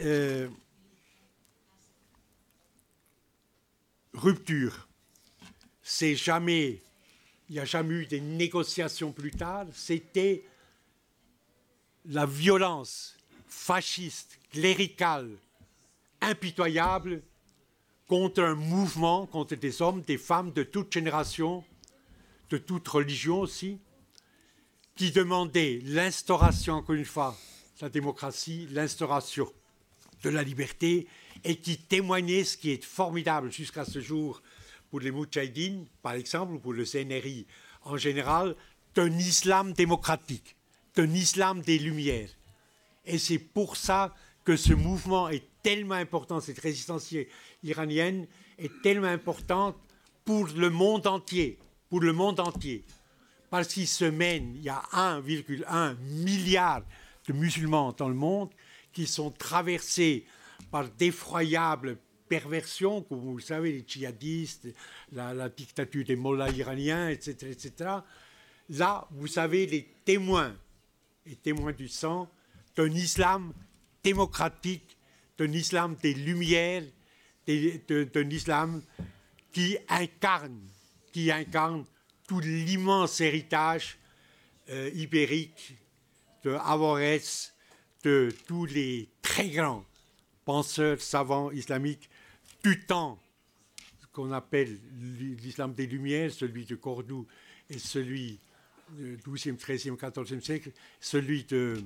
rupture, il n'y a jamais eu de négociations plus tard, c'était la violence fasciste, cléricale, impitoyable, contre un mouvement, contre des hommes, des femmes de toute génération, de toute religion aussi, qui demandaient l'instauration, encore une fois, de la démocratie, l'instauration de la liberté, et qui témoignaient, ce qui est formidable jusqu'à ce jour pour les Moudjahidines, par exemple, ou pour le CNRI en général, d'un islam démocratique, d'un islam des Lumières. Et c'est pour ça que ce mouvement est tellement important, cette résistance iranienne est tellement importante pour le monde entier, parce qu'il se mène, il y a 1,1 milliard de musulmans dans le monde qui sont traversés par d'effroyables perversions, comme vous le savez, les djihadistes, la dictature des mollahs iraniens, etc., etc. Là, vous savez, les témoins du sang d'un islam démocratique, d'un islam des Lumières, d'un islam qui incarne tout l'immense héritage ibérique de Averroès, de tous les très grands penseurs savants islamiques du temps qu'on appelle l'islam des Lumières, celui de Cordoue et celui du XIIe, XIIIe, XIVe siècle, celui de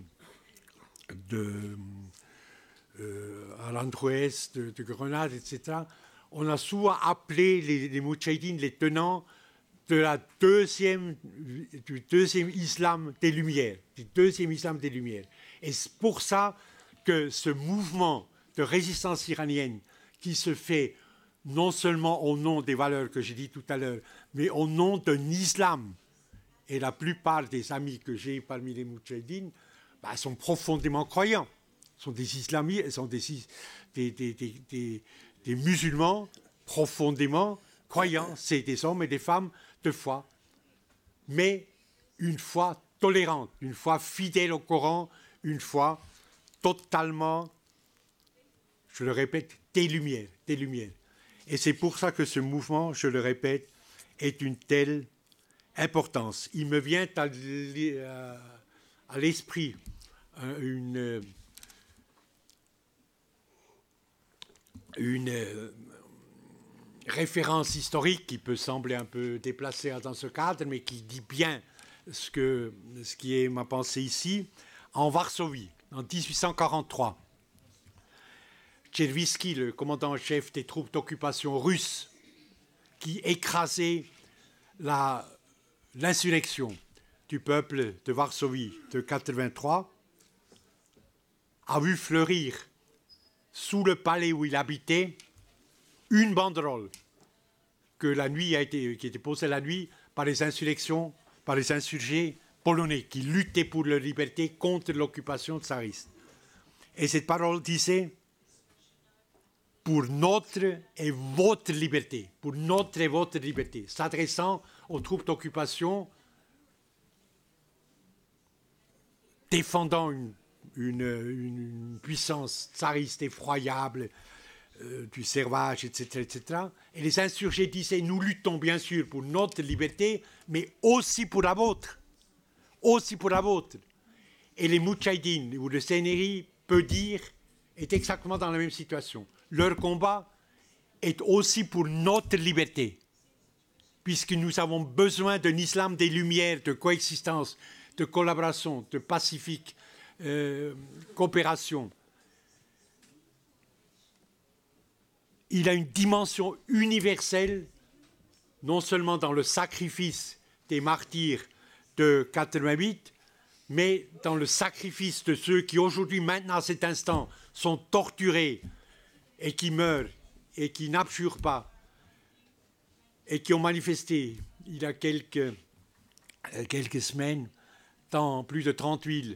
Al-Androuès, de Grenade, etc. On a souvent appelé les Moudjahidines les tenants du deuxième islam des Lumières, Et c'est pour ça que ce mouvement de résistance iranienne qui se fait non seulement au nom des valeurs que j'ai dit tout à l'heure, mais au nom d'un islam Et la plupart des amis que j'ai parmi les Moudjahidines sont profondément croyants. Sont des islamistes, sont des musulmans profondément croyants. C'est des hommes et des femmes de foi. Mais une foi tolérante, une foi fidèle au Coran, une foi totalement, je le répète, des Lumières. Et c'est pour ça que ce mouvement, je le répète, est une telle importance. Il me vient à l'esprit une référence historique qui peut sembler un peu déplacée dans ce cadre, mais qui dit bien ce qui est ma pensée ici. En Varsovie, en 1843, Tchervisky, le commandant en chef des troupes d'occupation russes, qui écrasait l'insurrection du peuple de Varsovie de 83, a vu fleurir sous le palais où il habitait une banderole qui était posée la nuit par les insurgés polonais qui luttaient pour leur liberté contre l'occupation tsariste. Et cette parole disait « Pour notre et votre liberté », pour notre et votre liberté, s'adressant aux troupes d'occupation, défendant une puissance tsariste effroyable, du servage, etc., etc. Et les insurgés disaient, nous luttons bien sûr pour notre liberté, mais aussi pour la vôtre. Aussi pour la vôtre. Et les Moudjahidines, ou le CNRI peut dire, est exactement dans la même situation. Leur combat est aussi pour notre liberté, puisque nous avons besoin d'un islam des Lumières, de coexistence, de collaboration, de pacifique coopération. Il a une dimension universelle, non seulement dans le sacrifice des martyrs de 88, mais dans le sacrifice de ceux qui aujourd'hui, maintenant à cet instant, sont torturés et qui meurent et qui n'abjurent pas et qui ont manifesté il y a quelques semaines dans plus de 30 villes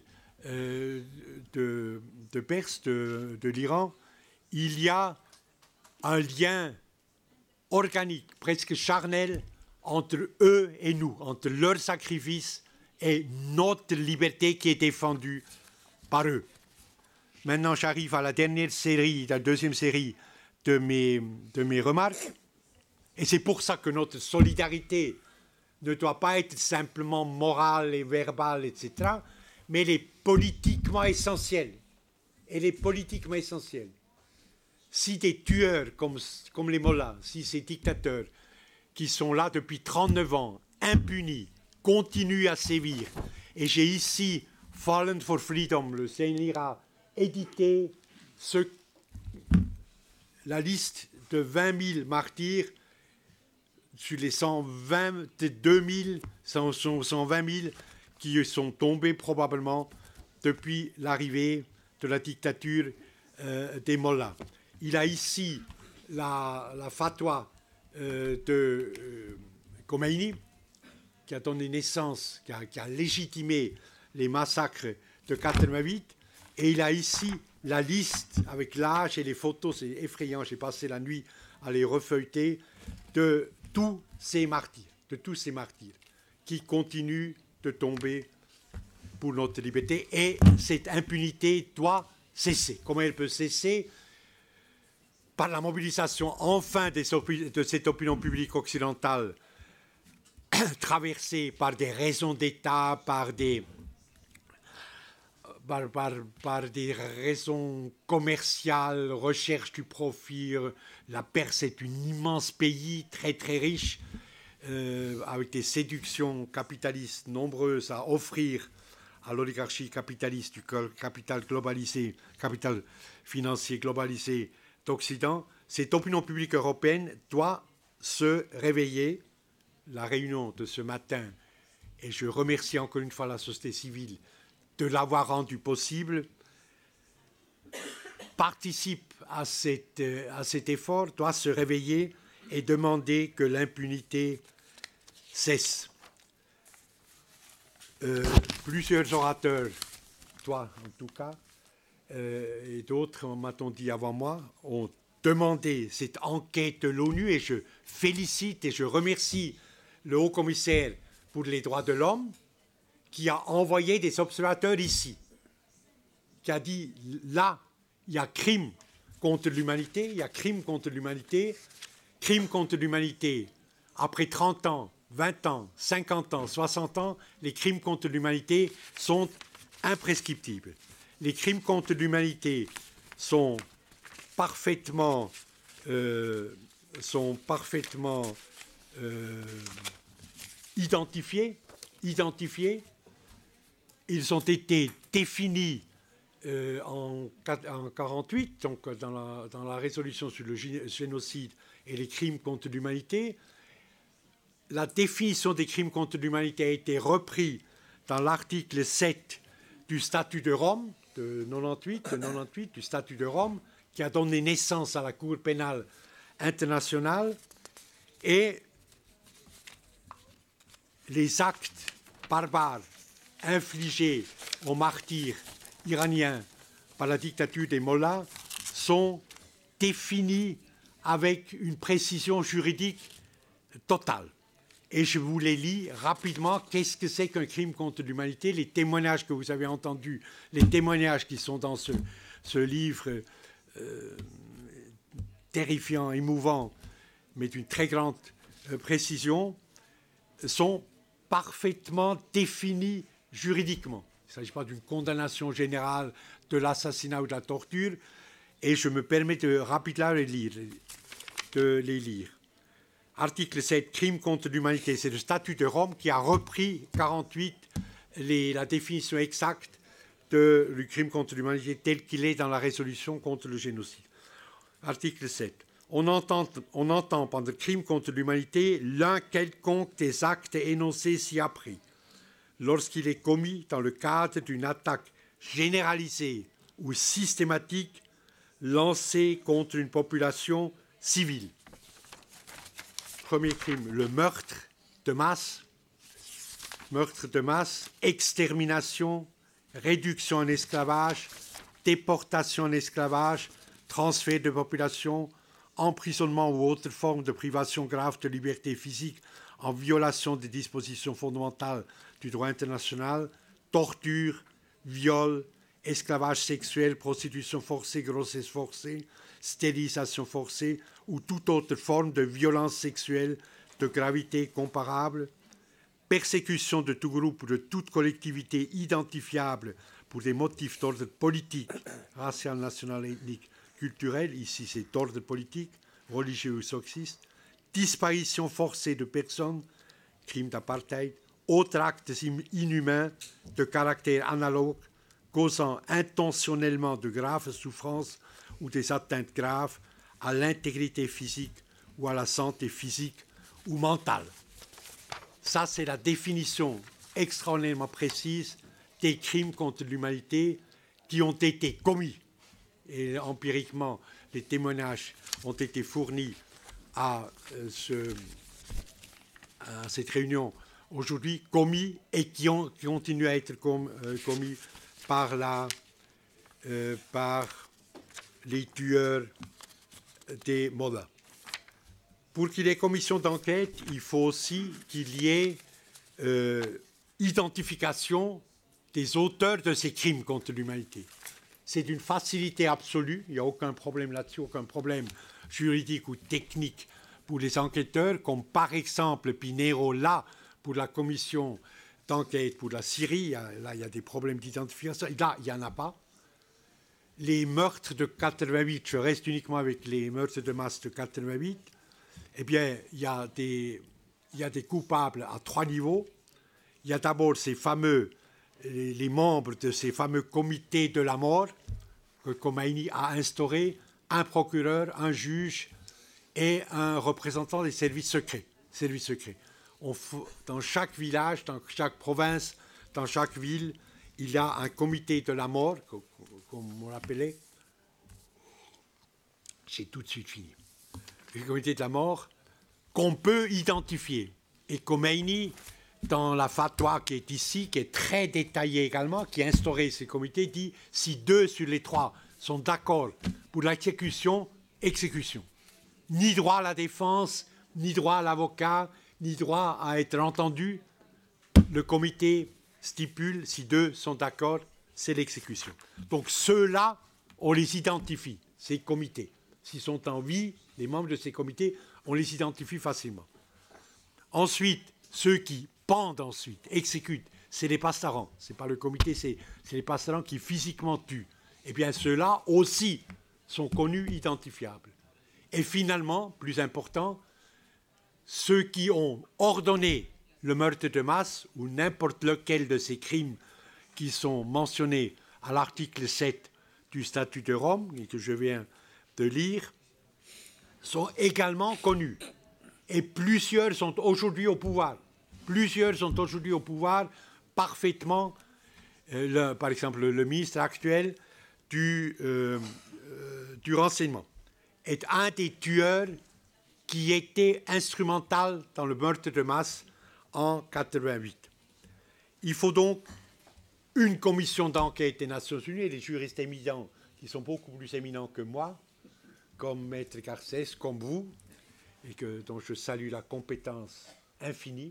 de Perse, de l'Iran. Il y a un lien organique, presque charnel, entre eux et nous, entre leur sacrifice et notre liberté qui est défendue par eux. Maintenant, j'arrive à la deuxième série de mes remarques. Et c'est pour ça que notre solidarité ne doit pas être simplement morale et verbale, etc., mais elle est politiquement essentielle. Elle est politiquement essentielle. Si des tueurs comme les mollahs, si ces dictateurs qui sont là depuis 39 ans, impunis, continuent à sévir, et j'ai ici Fallen for Freedom, le CNRI a édité la liste de 20 000 martyrs sur les 120 000 qui sont tombés probablement depuis l'arrivée de la dictature des mollahs. Il a ici la fatwa de Khomeini, qui a donné naissance, qui a légitimé les massacres de 88, et il a ici la liste avec l'âge et les photos, c'est effrayant, j'ai passé la nuit à les refeuilleter, de tous ces martyrs qui continuent de tomber pour notre liberté, et cette impunité doit cesser. Comment elle peut cesser? Par la mobilisation enfin de cette opinion publique occidentale traversée par des raisons d'État, par des raisons commerciales, recherche du profit. La Perse est un immense pays très très riche, avec des séductions capitalistes nombreuses à offrir à l'oligarchie capitaliste, du capital globalisé, capital financier globalisé d'Occident. Cette opinion publique européenne doit se réveiller. La réunion de ce matin, et je remercie encore une fois la société civile de l'avoir rendu possible, participe à cet effort, doit se réveiller et demander que l'impunité cesse. Plusieurs orateurs, toi en tout cas, et d'autres, m'a-t-on dit avant moi, ont demandé cette enquête de l'ONU et je félicite et je remercie le haut-commissaire pour les droits de l'homme qui a envoyé des observateurs ici, qui a dit là, il y a crime contre l'humanité, il y a crime contre l'humanité, crime contre l'humanité. Après 30 ans, 20 ans, 50 ans, 60 ans, les crimes contre l'humanité sont imprescriptibles. Les crimes contre l'humanité sont parfaitement identifiés. Ils ont été définis en 1948, donc dans la résolution sur le génocide et les crimes contre l'humanité. La définition des crimes contre l'humanité a été reprise dans l'article 7 du statut de Rome de 98, du statut de Rome, qui a donné naissance à la Cour pénale internationale. Et les actes barbares infligés aux martyrs iraniens par la dictature des mollahs sont définis avec une précision juridique totale. Et je vous les lis rapidement. Qu'est-ce que c'est qu'un crime contre l'humanité? Les témoignages que vous avez entendus, les témoignages qui sont dans ce livre terrifiant, émouvant, mais d'une très grande précision, sont parfaitement définis juridiquement. Il ne s'agit pas d'une condamnation générale de l'assassinat ou de la torture. Et je me permets de rapidement les lire. Article 7, crime contre l'humanité. C'est le statut de Rome qui a repris 1948 la définition exacte du crime contre l'humanité tel qu'il est dans la résolution contre le génocide. Article 7. On entend par le crime contre l'humanité l'un quelconque des actes énoncés ci-après, lorsqu'il est commis dans le cadre d'une attaque généralisée ou systématique lancée contre une population civile. Premier crime, le meurtre de masse, extermination, réduction en esclavage, déportation en esclavage, transfert de population, emprisonnement ou autre forme de privation grave de liberté physique en violation des dispositions fondamentales du droit international, torture, viol, esclavage sexuel, prostitution forcée, grossesse forcée, stérilisation forcée ou toute autre forme de violence sexuelle de gravité comparable, persécution de tout groupe ou de toute collectivité identifiable pour des motifs d'ordre politique, racial, national, ethnique, culturel, ici c'est d'ordre politique, religieux ou sexiste, disparition forcée de personnes, crime d'apartheid, autres actes inhumains de caractère analogue, causant intentionnellement de graves souffrances ou des atteintes graves à l'intégrité physique ou à la santé physique ou mentale. Ça, c'est la définition extraordinairement précise des crimes contre l'humanité qui ont été commis. Et empiriquement, les témoignages ont été fournis à cette réunion aujourd'hui, commis et qui continuent à être commis par les tueurs des mollahs. Pour qu'il y ait commission d'enquête, il faut aussi qu'il y ait identification des auteurs de ces crimes contre l'humanité. C'est d'une facilité absolue, il n'y a aucun problème là-dessus, aucun problème juridique ou technique pour les enquêteurs, comme par exemple Pinheiro, là, pour la commission d'enquête pour la Syrie, là, il y a des problèmes d'identification, là, il n'y en a pas. Les meurtres de 88, je reste uniquement avec les meurtres de masse de 88, eh bien, il y a des coupables à 3 niveaux. Il y a d'abord les membres de ces fameux comités de la mort que Khomeini a instauré, un procureur, un juge et un représentant des services secrets. Dans chaque village, dans chaque province, dans chaque ville, il y a un comité de la mort, comme on l'appelait. C'est tout de suite fini. Le comité de la mort qu'on peut identifier. Et Khomeini dans la fatwa qui est ici, qui est très détaillée également, qui a instauré ces comités, dit si 2 sur les 3 sont d'accord pour l'exécution, exécution. Ni droit à la défense, ni droit à l'avocat, ni droit à être entendu. Le comité stipule, si 2 sont d'accord, c'est l'exécution. Donc ceux-là, on les identifie, ces comités. S'ils sont en vie, les membres de ces comités, on les identifie facilement. Ensuite, ceux qui pendent ensuite, exécutent, c'est les pastarans. Ce n'est pas le comité, c'est les pastarans qui physiquement tuent. Eh bien, ceux-là aussi sont connus, identifiables. Et finalement, plus important, ceux qui ont ordonné le meurtre de masse ou n'importe lequel de ces crimes qui sont mentionnés à l'article 7 du statut de Rome et que je viens de lire, sont également connus. Et plusieurs sont aujourd'hui au pouvoir. Plusieurs sont aujourd'hui au pouvoir parfaitement. Par exemple, le ministre actuel du renseignement est un des tueurs qui était instrumental dans le meurtre de masse en 1988. Il faut donc une commission d'enquête des Nations Unies et des juristes éminents qui sont beaucoup plus éminents que moi, comme Maître Garcès, comme vous, et dont je salue la compétence infinie,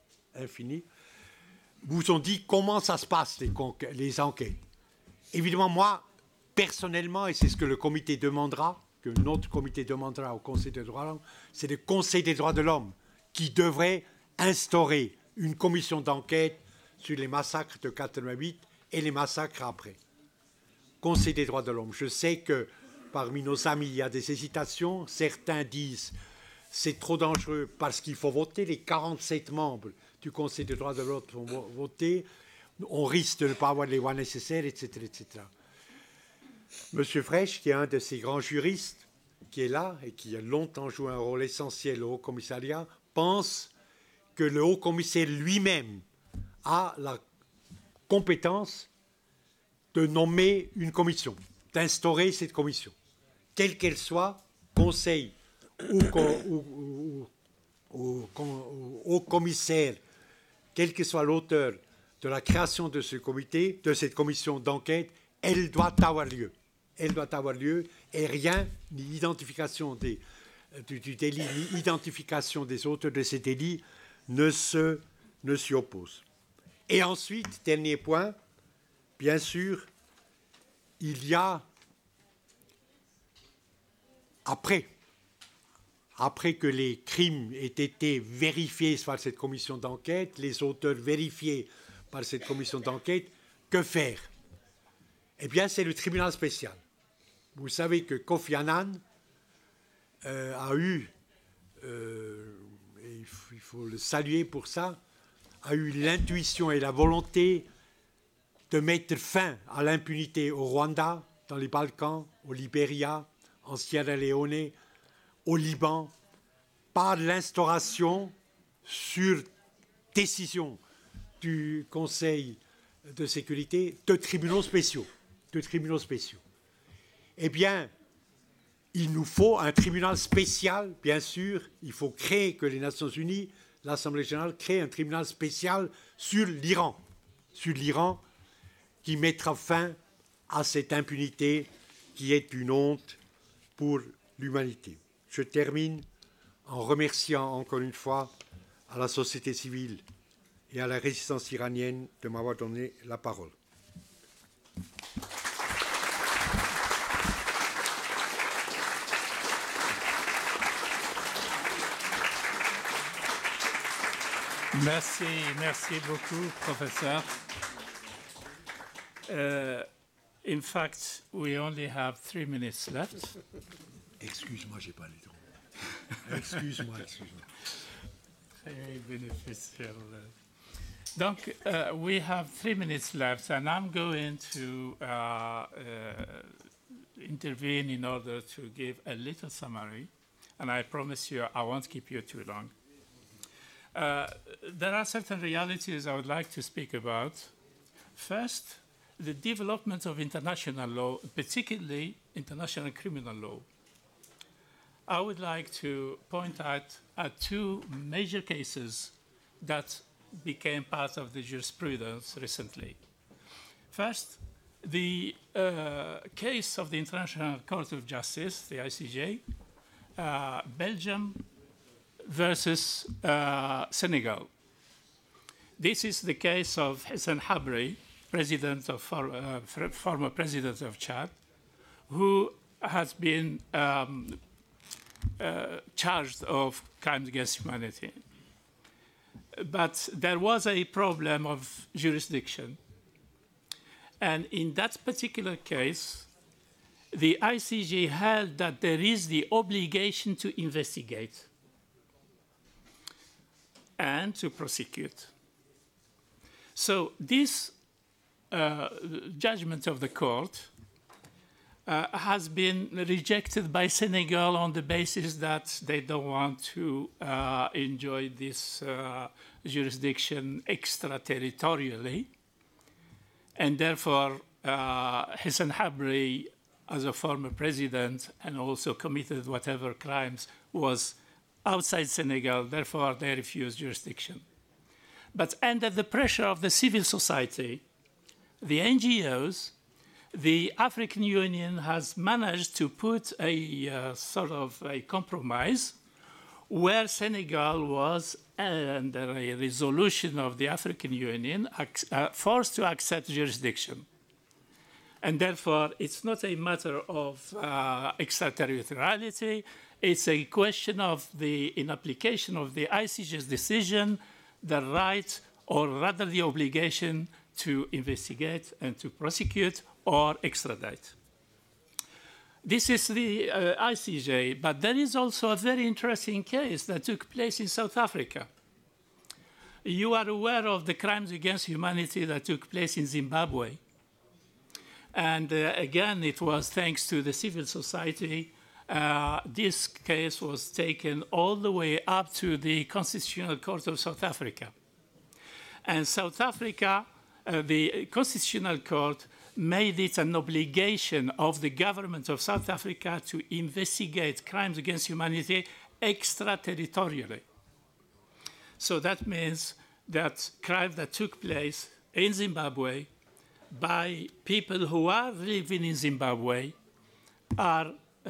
vous ont dit comment ça se passe, les enquêtes. Évidemment, moi, personnellement, et c'est ce que le comité demandera, que notre comité demandera au Conseil des droits de l'homme, c'est le Conseil des droits de l'homme qui devrait instaurer une commission d'enquête sur les massacres de 1988 et les massacres après. Conseil des droits de l'homme. Je sais que parmi nos amis, il y a des hésitations. Certains disent c'est trop dangereux parce qu'il faut voter. Les 47 membres du Conseil des droits de l'homme vont voter. On risque de ne pas avoir les voix nécessaires, etc., etc. Monsieur Frech, qui est un de ces grands juristes, qui est là et qui a longtemps joué un rôle essentiel au Haut-Commissariat, pense que le Haut-Commissaire lui-même a la compétence de nommer une commission, d'instaurer cette commission, quelle qu'elle soit, conseil ou commissaire, quel que soit l'auteur de la création de ce comité, de cette commission d'enquête, elle doit avoir lieu. Elle doit avoir lieu et rien, ni identification du délit, ni identification des auteurs de ces délits ne s'y oppose. Et ensuite, dernier point, bien sûr, il y a, après que les crimes aient été vérifiés par cette commission d'enquête, les auteurs vérifiés par cette commission d'enquête, que faire? Eh bien, c'est le tribunal spécial. Vous savez que Kofi Annan a eu, et il faut le saluer pour ça, a eu l'intuition et la volonté de mettre fin à l'impunité au Rwanda, dans les Balkans, au Libéria, en Sierra Leone, au Liban, par l'instauration, sur décision du Conseil de sécurité, de tribunaux spéciaux. Eh bien, il nous faut un tribunal spécial, bien sûr. Il faut créer que les Nations Unies, l'Assemblée générale, crée un tribunal spécial sur l'Iran, qui mettra fin à cette impunité qui est une honte pour l'humanité. Je termine en remerciant encore une fois à la société civile et à la résistance iranienne de m'avoir donné la parole. Merci beaucoup, professeur. In fact, we only have 3 minutes left. Excuse-moi, j'ai pas le temps. Excuse-moi. Très bénéficiel. Donc, we have 3 minutes left, and I'm going to intervene in order to give a little summary, and I promise you I won't keep you too long. There are certain realities I would like to speak about. First, the development of international law, particularly international criminal law. I would like to point out 2 major cases that became part of the jurisprudence recently. First, the case of the International Court of Justice, the ICJ, Belgium versus Senegal. This is the case of Hissène Habré, former president of Chad, who has been charged of crimes against humanity. But there was a problem of jurisdiction. And in that particular case, the ICJ held that there is the obligation to investigate and to prosecute. So this judgment of the court has been rejected by Senegal on the basis that they don't want to enjoy this jurisdiction extraterritorially. And therefore, Hissène Habré, as a former president and also committed whatever crimes, was outside Senegal. Therefore, they refused jurisdiction. But under the pressure of the civil society, the NGOs, the African Union has managed to put a sort of a compromise where Senegal was, under a resolution of the African Union, forced to accept jurisdiction. And therefore, it's not a matter of extraterritoriality. It's a question of in application of the ICJ's decision, the right, or rather the obligation, to investigate and to prosecute or extradite. This is the ICJ, but there is also a very interesting case that took place in South Africa. You are aware of the crimes against humanity that took place in Zimbabwe. And again, it was thanks to the civil society. This case was taken all the way up to the Constitutional Court of South Africa. And South Africa, the Constitutional Court, made it an obligation of the government of South Africa to investigate crimes against humanity extraterritorially. So that means that crimes that took place in Zimbabwe by people who are living in Zimbabwe are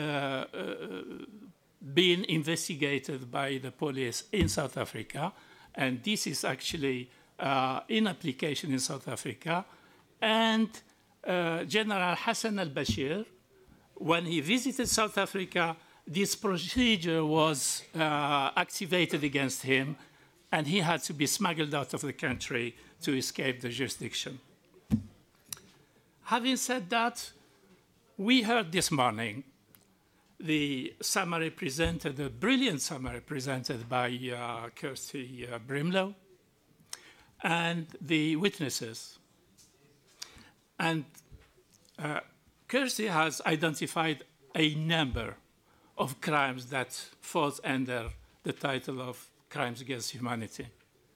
being investigated by the police in South Africa. And this is actually in application in South Africa. And General Hassan al-Bashir, when he visited South Africa, this procedure was activated against him, and he had to be smuggled out of the country to escape the jurisdiction. Having said that, we heard this morning the summary presented, the brilliant summary presented by Kirsty Brimelow and the witnesses. And Kirsty has identified a number of crimes that falls under the title of crimes against humanity.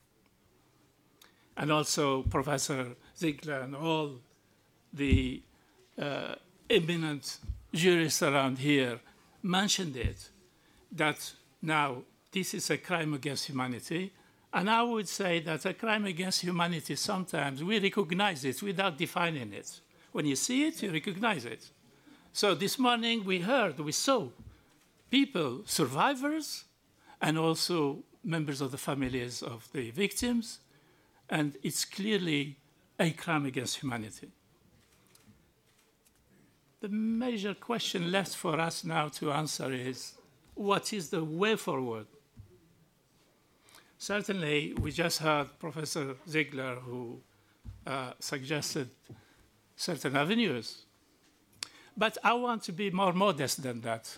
And also Professor Ziegler and all the eminent jurists around here mentioned it, that now this is a crime against humanity. And I would say that a crime against humanity, sometimes we recognize it without defining it. When you see it, you recognize it. So this morning we saw people, survivors, and also members of the families of the victims, and it's clearly a crime against humanity. The major question left for us now to answer is, what is the way forward? Certainly, we just heard Professor Ziegler, who suggested certain avenues. But I want to be more modest than that.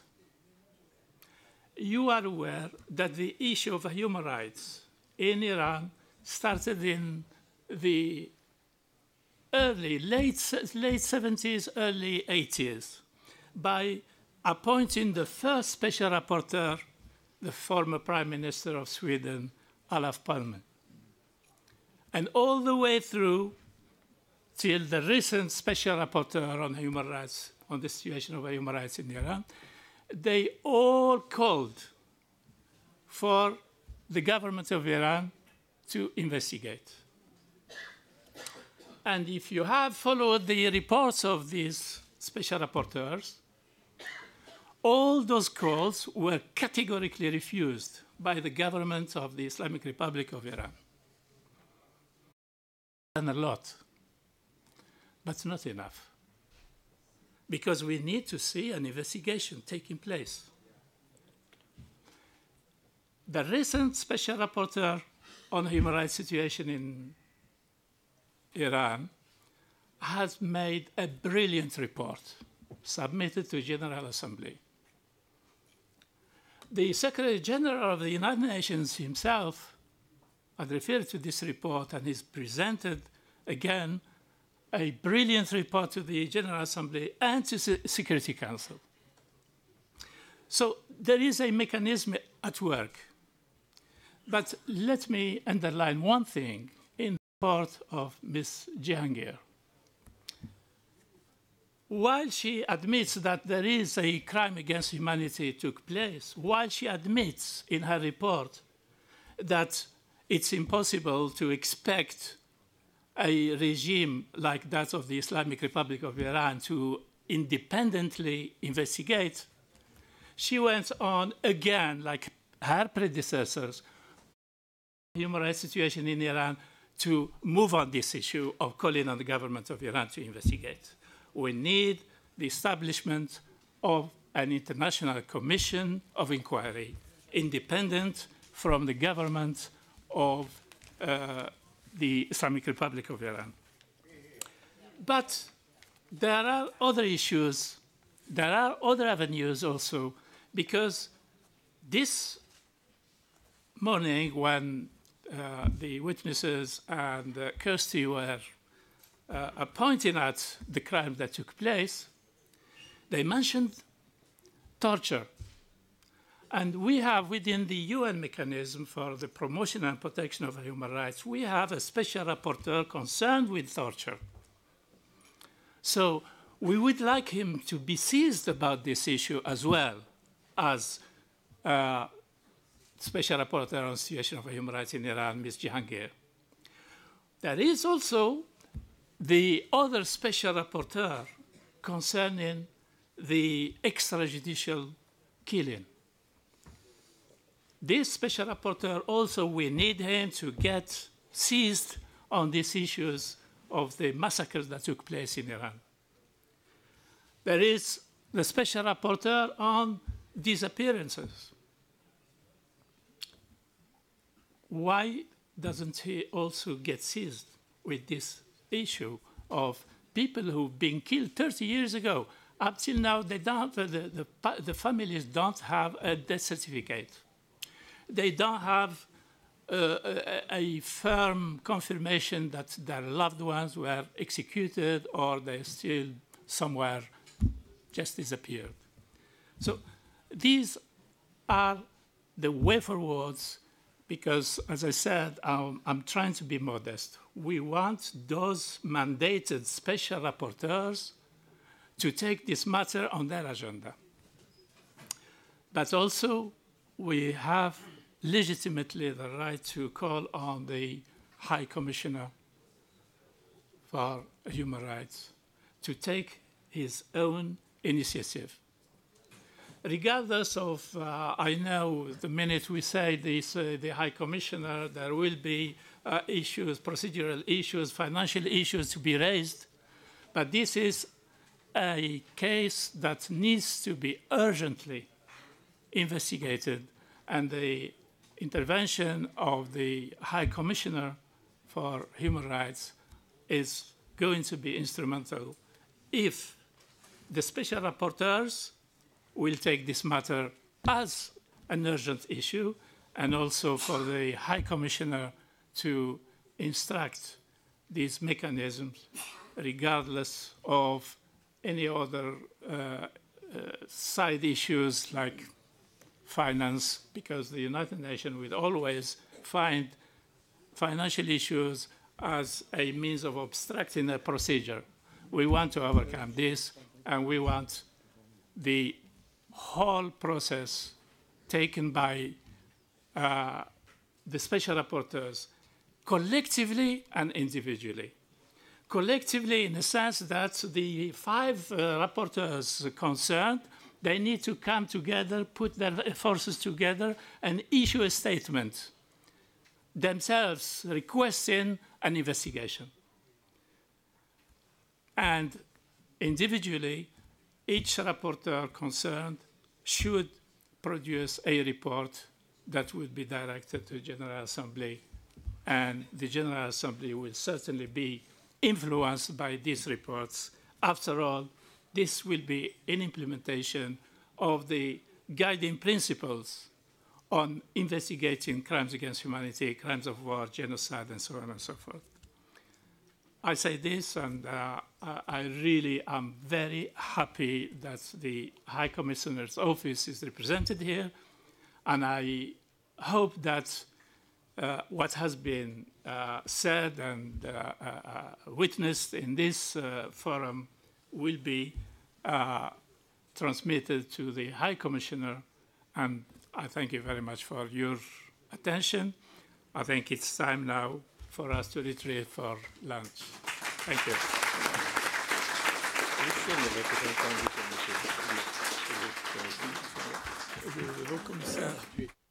You are aware that the issue of human rights in Iran started in the late 70s, early 80s, by appointing the first special rapporteur, the former Prime Minister of Sweden, Olof Palme. And all the way through till the recent special rapporteur on human rights, on the situation of human rights in Iran, they all called for the government of Iran to investigate. And if you have followed the reports of these special rapporteurs, all those calls were categorically refused by the government of the Islamic Republic of Iran. And a lot, but not enough, because we need to see an investigation taking place. The recent special rapporteur on the human rights situation in Iran has made a brilliant report submitted to General Assembly. The Secretary General of the United Nations himself had referred to this report and has presented again a brilliant report to the General Assembly and to the Security Council. So there is a mechanism at work. But let me underline one thing in the report of Ms. Jahangir. While she admits that there is a crime against humanity took place, while she admits in her report that it's impossible to expect a regime like that of the Islamic Republic of Iran to independently investigate, she went on again, like her predecessors, human rights situation in Iran, to move on this issue of calling on the government of Iran to investigate. We need the establishment of an international commission of inquiry, independent from the government of the Islamic Republic of Iran. But there are other issues, there are other avenues also, because this morning when the witnesses and Kirsty were pointing at the crime that took place, they mentioned torture. And we have within the UN mechanism for the promotion and protection of human rights, we have a special rapporteur concerned with torture. So we would like him to be seized about this issue as well as Special Rapporteur on the situation of human rights in Iran, Ms. Jahangir. There is also the other Special Rapporteur concerning the extrajudicial killing. This Special Rapporteur also, we need him to get seized on these issues of the massacres that took place in Iran. There is the Special Rapporteur on disappearances. Why doesn't he also get seized with this issue of people who've been killed 30 years ago? Up till now, they don't, the families don't have a death certificate. They don't have a firm confirmation that their loved ones were executed or they're still somewhere just disappeared. So these are the way forwards because, as I said, I'm trying to be modest. We want those mandated special rapporteurs to take this matter on their agenda. But also, we have legitimately the right to call on the High Commissioner for Human Rights to take his own initiative. Regardless of, I know the minute we say this, the High Commissioner, there will be issues, procedural issues, financial issues to be raised, but this is a case that needs to be urgently investigated, and the intervention of the High Commissioner for Human Rights is going to be instrumental if the special rapporteurs will take this matter as an urgent issue, and also for the High Commissioner to instruct these mechanisms regardless of any other side issues like finance, because the United Nations will always find financial issues as a means of obstructing a procedure. We want to overcome this, and we want the whole process taken by the special rapporteurs collectively and individually. Collectively, in the sense that the 5 rapporteurs concerned, they need to come together, put their forces together, and issue a statement, themselves requesting an investigation. And individually, each rapporteur concerned should produce a report that would be directed to the General Assembly, and the General Assembly will certainly be influenced by these reports. After all, this will be an implementation of the guiding principles on investigating crimes against humanity, crimes of war, genocide, and so on and so forth. I say this, and I really am very happy that the High Commissioner's office is represented here, and I hope that what has been said and witnessed in this forum will be transmitted to the High Commissioner, and I thank you very much for your attention. I think it's time now for us to retreat for lunch. Thank you. Le haut commissaire.